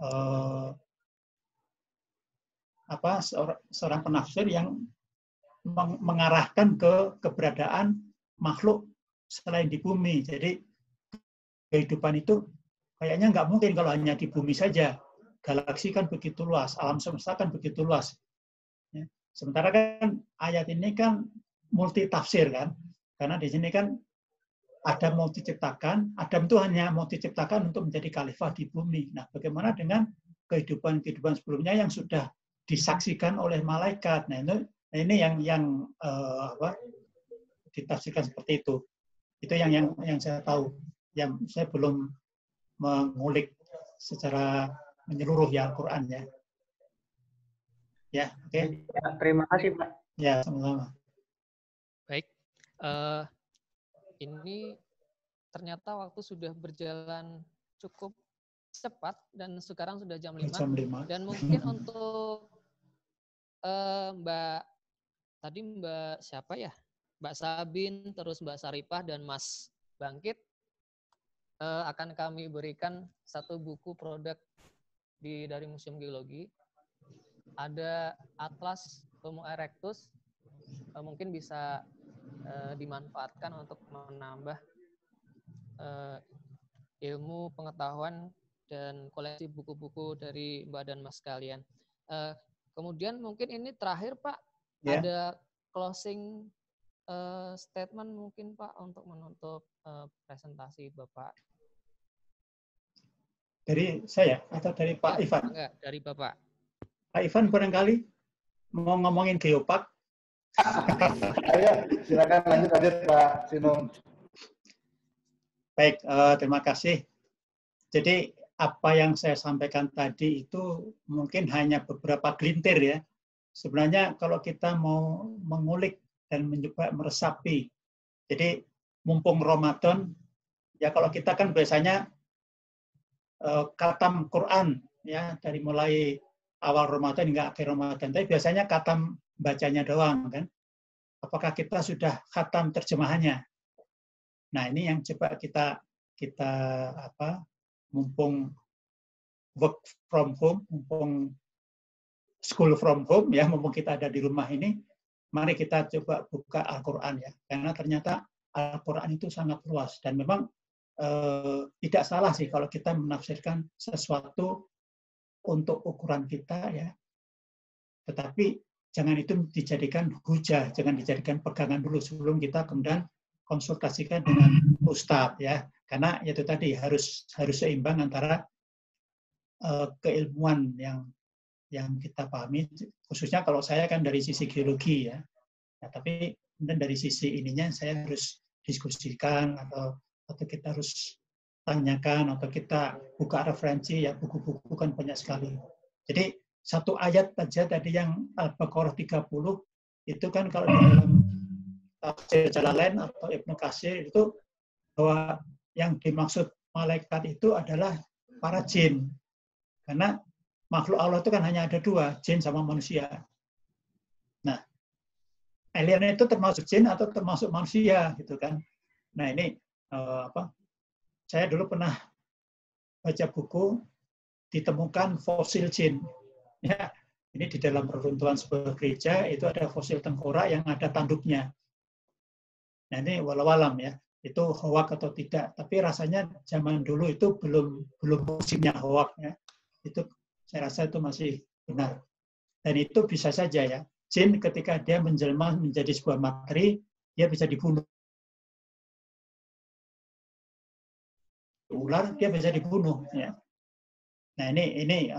seorang penafsir yang mengarahkan ke keberadaan makhluk selain di bumi. Jadi kehidupan itu kayaknya nggak mungkin kalau hanya di bumi saja. Galaksi kan begitu luas, alam semesta kan begitu luas. Ya. Sementara kan ayat ini kan multi tafsir kan, karena di sini kan Adam mau diciptakan, Adam itu hanya mau diciptakan untuk menjadi khalifah di bumi. Nah, bagaimana dengan kehidupan sebelumnya yang sudah disaksikan oleh malaikat? Nah, ini yang ditafsirkan seperti itu. Itu yang saya tahu. Yang saya belum mengulik secara menyeluruh ya Al-Quran ya. Ya, oke. Terima kasih Pak. Ya, sama-sama. Baik. Ini ternyata waktu sudah berjalan cukup cepat dan sekarang sudah jam 5. Dan mungkin untuk Mbak siapa ya? Mbak Sabin, terus Mbak Saripah dan Mas Bangkit akan kami berikan satu buku produk dari Museum Geologi. Ada Atlas Homo erectus, mungkin bisa dimanfaatkan untuk menambah ilmu, pengetahuan, dan koleksi buku-buku dari Mbak dan Mas sekalian. Kemudian mungkin ini terakhir Pak, ada closing statement mungkin Pak untuk menutup presentasi Bapak. Dari saya atau dari Pak Ivan? Enggak, dari Bapak. Pak Ivan barangkali mau ngomongin geopark. Ayo, silakan lanjut Pak Sinung. Baik, terima kasih. Jadi apa yang saya sampaikan tadi itu mungkin hanya beberapa gelintir ya. Sebenarnya kalau kita mau mengulik dan mencoba meresapi, jadi mumpung Ramadan, ya kalau kita kan biasanya khatam Quran ya dari mulai awal Ramadan hingga akhir Ramadan, tapi biasanya khatam bacanya doang kan. Apakah kita sudah khatam terjemahannya? Nah, ini yang coba kita mumpung work from home, mumpung school from home ya, mumpung kita ada di rumah ini, mari kita coba buka Al-Qur'an ya. Karena ternyata Al-Qur'an itu sangat luas dan memang tidak salah sih kalau kita menafsirkan sesuatu untuk ukuran kita ya. Tetapi jangan itu dijadikan hujah, jangan dijadikan pegangan dulu sebelum kita kemudian konsultasikan dengan ustadz ya, karena itu tadi harus seimbang antara keilmuan yang kita pahami, khususnya kalau saya kan dari sisi geologi ya, tapi kemudian dari sisi ininya saya harus diskusikan atau kita harus tanyakan atau kita buka referensi ya, buku-buku kan banyak sekali. Jadi satu ayat saja tadi yang Al-Baqarah 30 itu kan kalau di dalam tafsir Jalalain atau Ibnu Katsir itu bahwa yang dimaksud malaikat itu adalah para jin. Karena makhluk Allah itu kan hanya ada dua, jin sama manusia. Nah, alien itu termasuk jin atau termasuk manusia gitu kan. Nah, ini saya dulu pernah baca buku ditemukan fosil jin. Ya, ini di dalam reruntuhan sebuah gereja itu ada fosil tengkorak yang ada tanduknya. Nah ini walau alam ya, itu hoak atau tidak. Tapi rasanya zaman dulu itu belum musimnya hoak ya. Itu saya rasa itu masih benar. Dan itu bisa saja ya, jin ketika dia menjelma menjadi sebuah materi, dia bisa dibunuh. Ular dia bisa dibunuh ya. Nah ini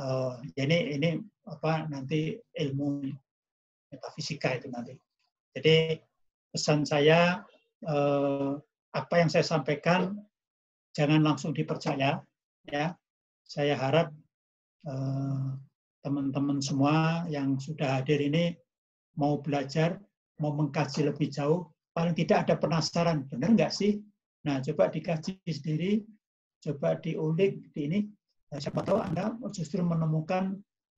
nanti ilmu metafisika itu nanti. Jadi pesan saya apa yang saya sampaikan jangan langsung dipercaya ya. Saya harap teman-teman semua yang sudah hadir ini mau belajar, mau mengkaji lebih jauh, paling tidak ada penasaran, benar nggak sih? Nah coba dikaji sendiri, coba diulik di ini. Nah, siapa tahu Anda justru menemukan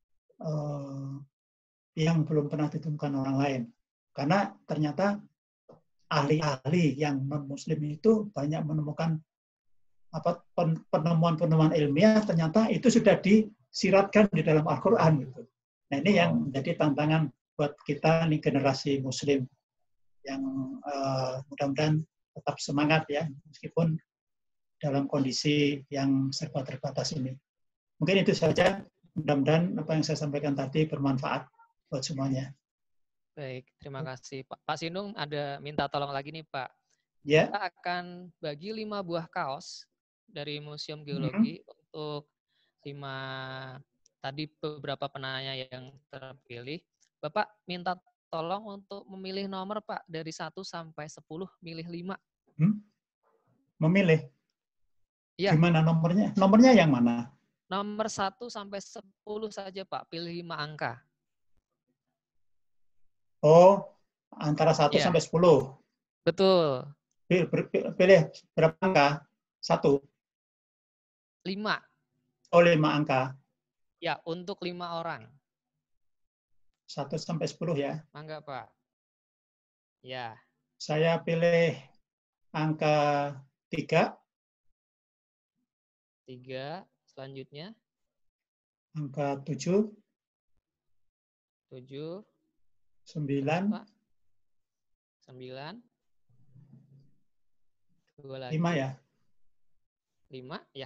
yang belum pernah ditemukan orang lain. Karena ternyata ahli-ahli yang non-muslim itu banyak menemukan penemuan-penemuan ilmiah, ternyata itu sudah disiratkan di dalam Al-Quran. Gitu. Nah ini yang menjadi tantangan buat kita nih generasi muslim yang mudah-mudahan tetap semangat ya, meskipun dalam kondisi yang serba terbatas ini. Mungkin itu saja. Mudah-mudahan apa yang saya sampaikan tadi bermanfaat buat semuanya. Baik, terima kasih Pak. Pak Sinung ada minta tolong lagi nih Pak. Ya. Kita akan bagi 5 buah kaos dari Museum Geologi untuk 5 tadi beberapa penanya yang terpilih. Bapak minta tolong untuk memilih nomor Pak dari 1 sampai 10, milih 5. Memilih? Ya. Gimana nomornya? Nomornya yang mana? Nomor 1 sampai 10 saja Pak, pilih 5 angka. Oh, antara 1 sampai 10. Betul. Pilih berapa angka? 1. 5. Oh, 5 angka. Ya, untuk 5 orang. 1 sampai 10 ya. Mangga, Pak. Ya. Saya pilih angka 3. 3. Selanjutnya. Angka 7. 7. 9. Pak. 9. 2 lagi. 5 ya. 5 ya.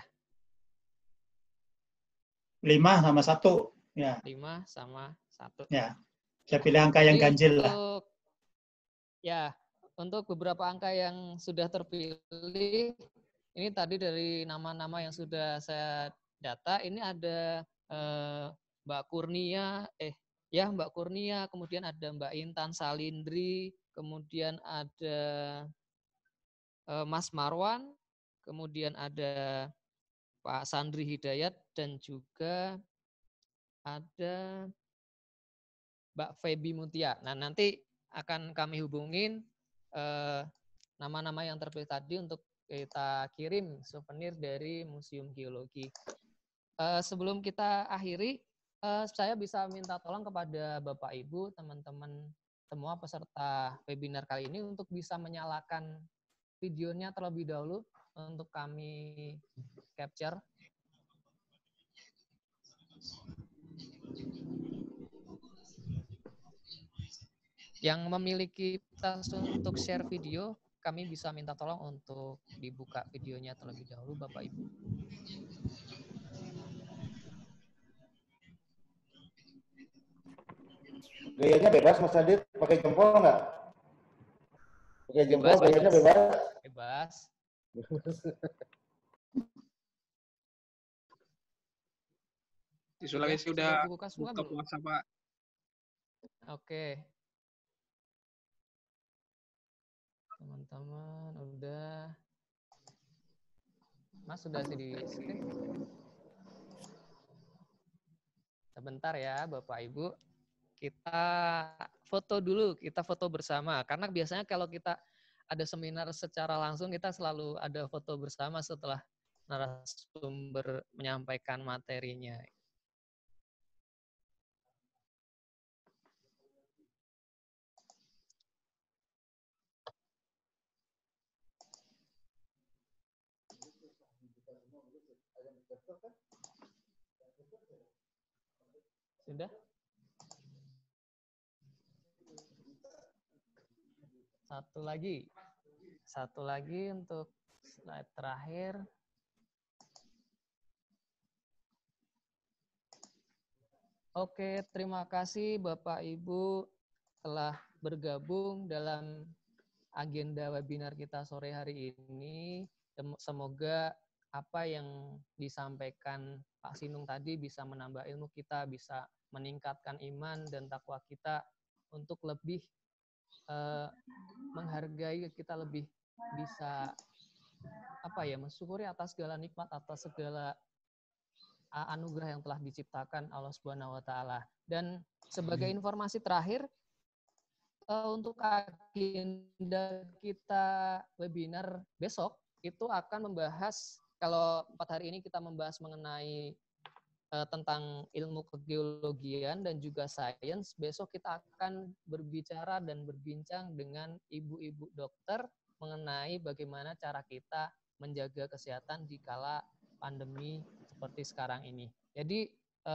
5 sama 1. Ya. 5 sama 1. Ya. Saya pilih angka yang ganjil lah. Ya, untuk beberapa angka yang sudah terpilih, ini tadi dari nama-nama yang sudah saya data, ini ada Mbak Kurnia, Mbak Kurnia, kemudian ada Mbak Intan Salindri, kemudian ada Mas Marwan, kemudian ada Pak Sandri Hidayat, dan juga ada Mbak Feby Mutia. Nah, nanti akan kami hubungin nama-nama yang terpilih tadi untuk kita kirim souvenir dari Museum Geologi. Sebelum kita akhiri, saya bisa minta tolong kepada Bapak Ibu, teman-teman semua peserta webinar kali ini untuk bisa menyalakan videonya terlebih dahulu untuk kami capture. Yang memiliki tas untuk share video, kami bisa minta tolong untuk dibuka videonya terlebih dahulu, Bapak Ibu. Gayanya bebas, Mas Adit. Pakai jempol nggak? Pakai jempol, gayanya bebas. Bebas. Di Sulawesi udah buka puasa, Pak. Oke. Teman-teman udah. Mas sudah di screen? Sebentar ya Bapak Ibu. Kita foto dulu, kita foto bersama. Karena biasanya kalau kita ada seminar secara langsung, kita selalu ada foto bersama setelah narasumber menyampaikan materinya. Sudah? Satu lagi untuk slide terakhir. Oke, terima kasih Bapak Ibu telah bergabung dalam agenda webinar kita sore hari ini. Semoga apa yang disampaikan Pak Sinung tadi bisa menambah ilmu kita, bisa meningkatkan iman dan takwa kita untuk lebih menghargai, kita lebih bisa mensyukuri atas segala nikmat, atas segala anugerah yang telah diciptakan Allah Subhanahu wa taala. Dan sebagai informasi terakhir, untuk agenda kita webinar besok itu akan membahas, kalau 4 hari ini kita membahas mengenai tentang ilmu kegeologian dan juga sains, besok kita akan berbicara dan berbincang dengan ibu-ibu dokter mengenai bagaimana cara kita menjaga kesehatan di kala pandemi seperti sekarang ini. Jadi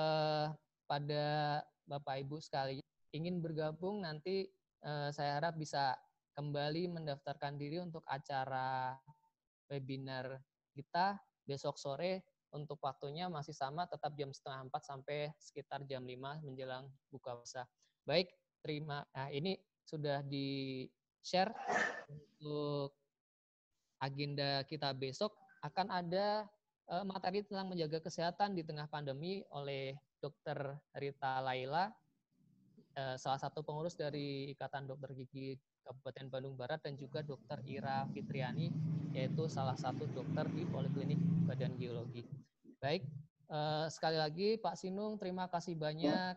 pada Bapak Ibu sekalian ingin bergabung, nanti saya harap bisa kembali mendaftarkan diri untuk acara webinar kita besok sore. Untuk waktunya masih sama, tetap jam 3:30 sampai sekitar jam 5 menjelang buka puasa. Baik, ini sudah di-share untuk agenda kita besok. Akan ada materi tentang menjaga kesehatan di tengah pandemi oleh Dr. Rita Laila, salah satu pengurus dari Ikatan Dokter Gigi Kabupaten Bandung Barat, dan juga Dr. Ira Fitriani, yaitu salah satu dokter di Poliklinik Badan Geologi. Baik, sekali lagi Pak Sinung, terima kasih banyak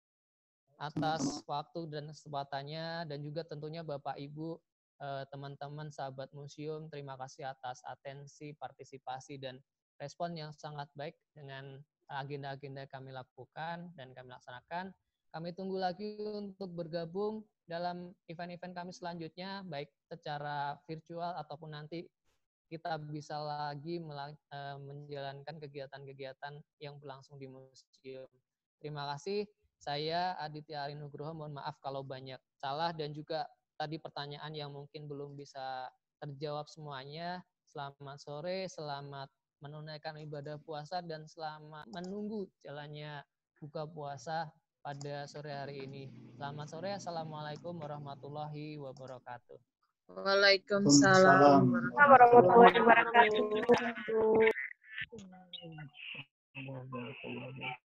atas waktu dan kesempatannya, dan juga tentunya Bapak Ibu, teman-teman sahabat museum, terima kasih atas atensi, partisipasi, dan respon yang sangat baik dengan agenda-agenda kami lakukan dan kami laksanakan. Kami tunggu lagi untuk bergabung dalam event-event kami selanjutnya, baik secara virtual ataupun nanti kita bisa lagi menjalankan kegiatan-kegiatan yang berlangsung di museum. Terima kasih. Saya Aditya Ari Nugroho, mohon maaf kalau banyak salah dan juga tadi pertanyaan yang mungkin belum bisa terjawab semuanya. Selamat sore, selamat menunaikan ibadah puasa dan selamat menunggu jalannya buka puasa pada sore hari ini. Selamat sore. Assalamualaikum warahmatullahi wabarakatuh. Waalaikumsalam warahmatullahi wabarakatuh.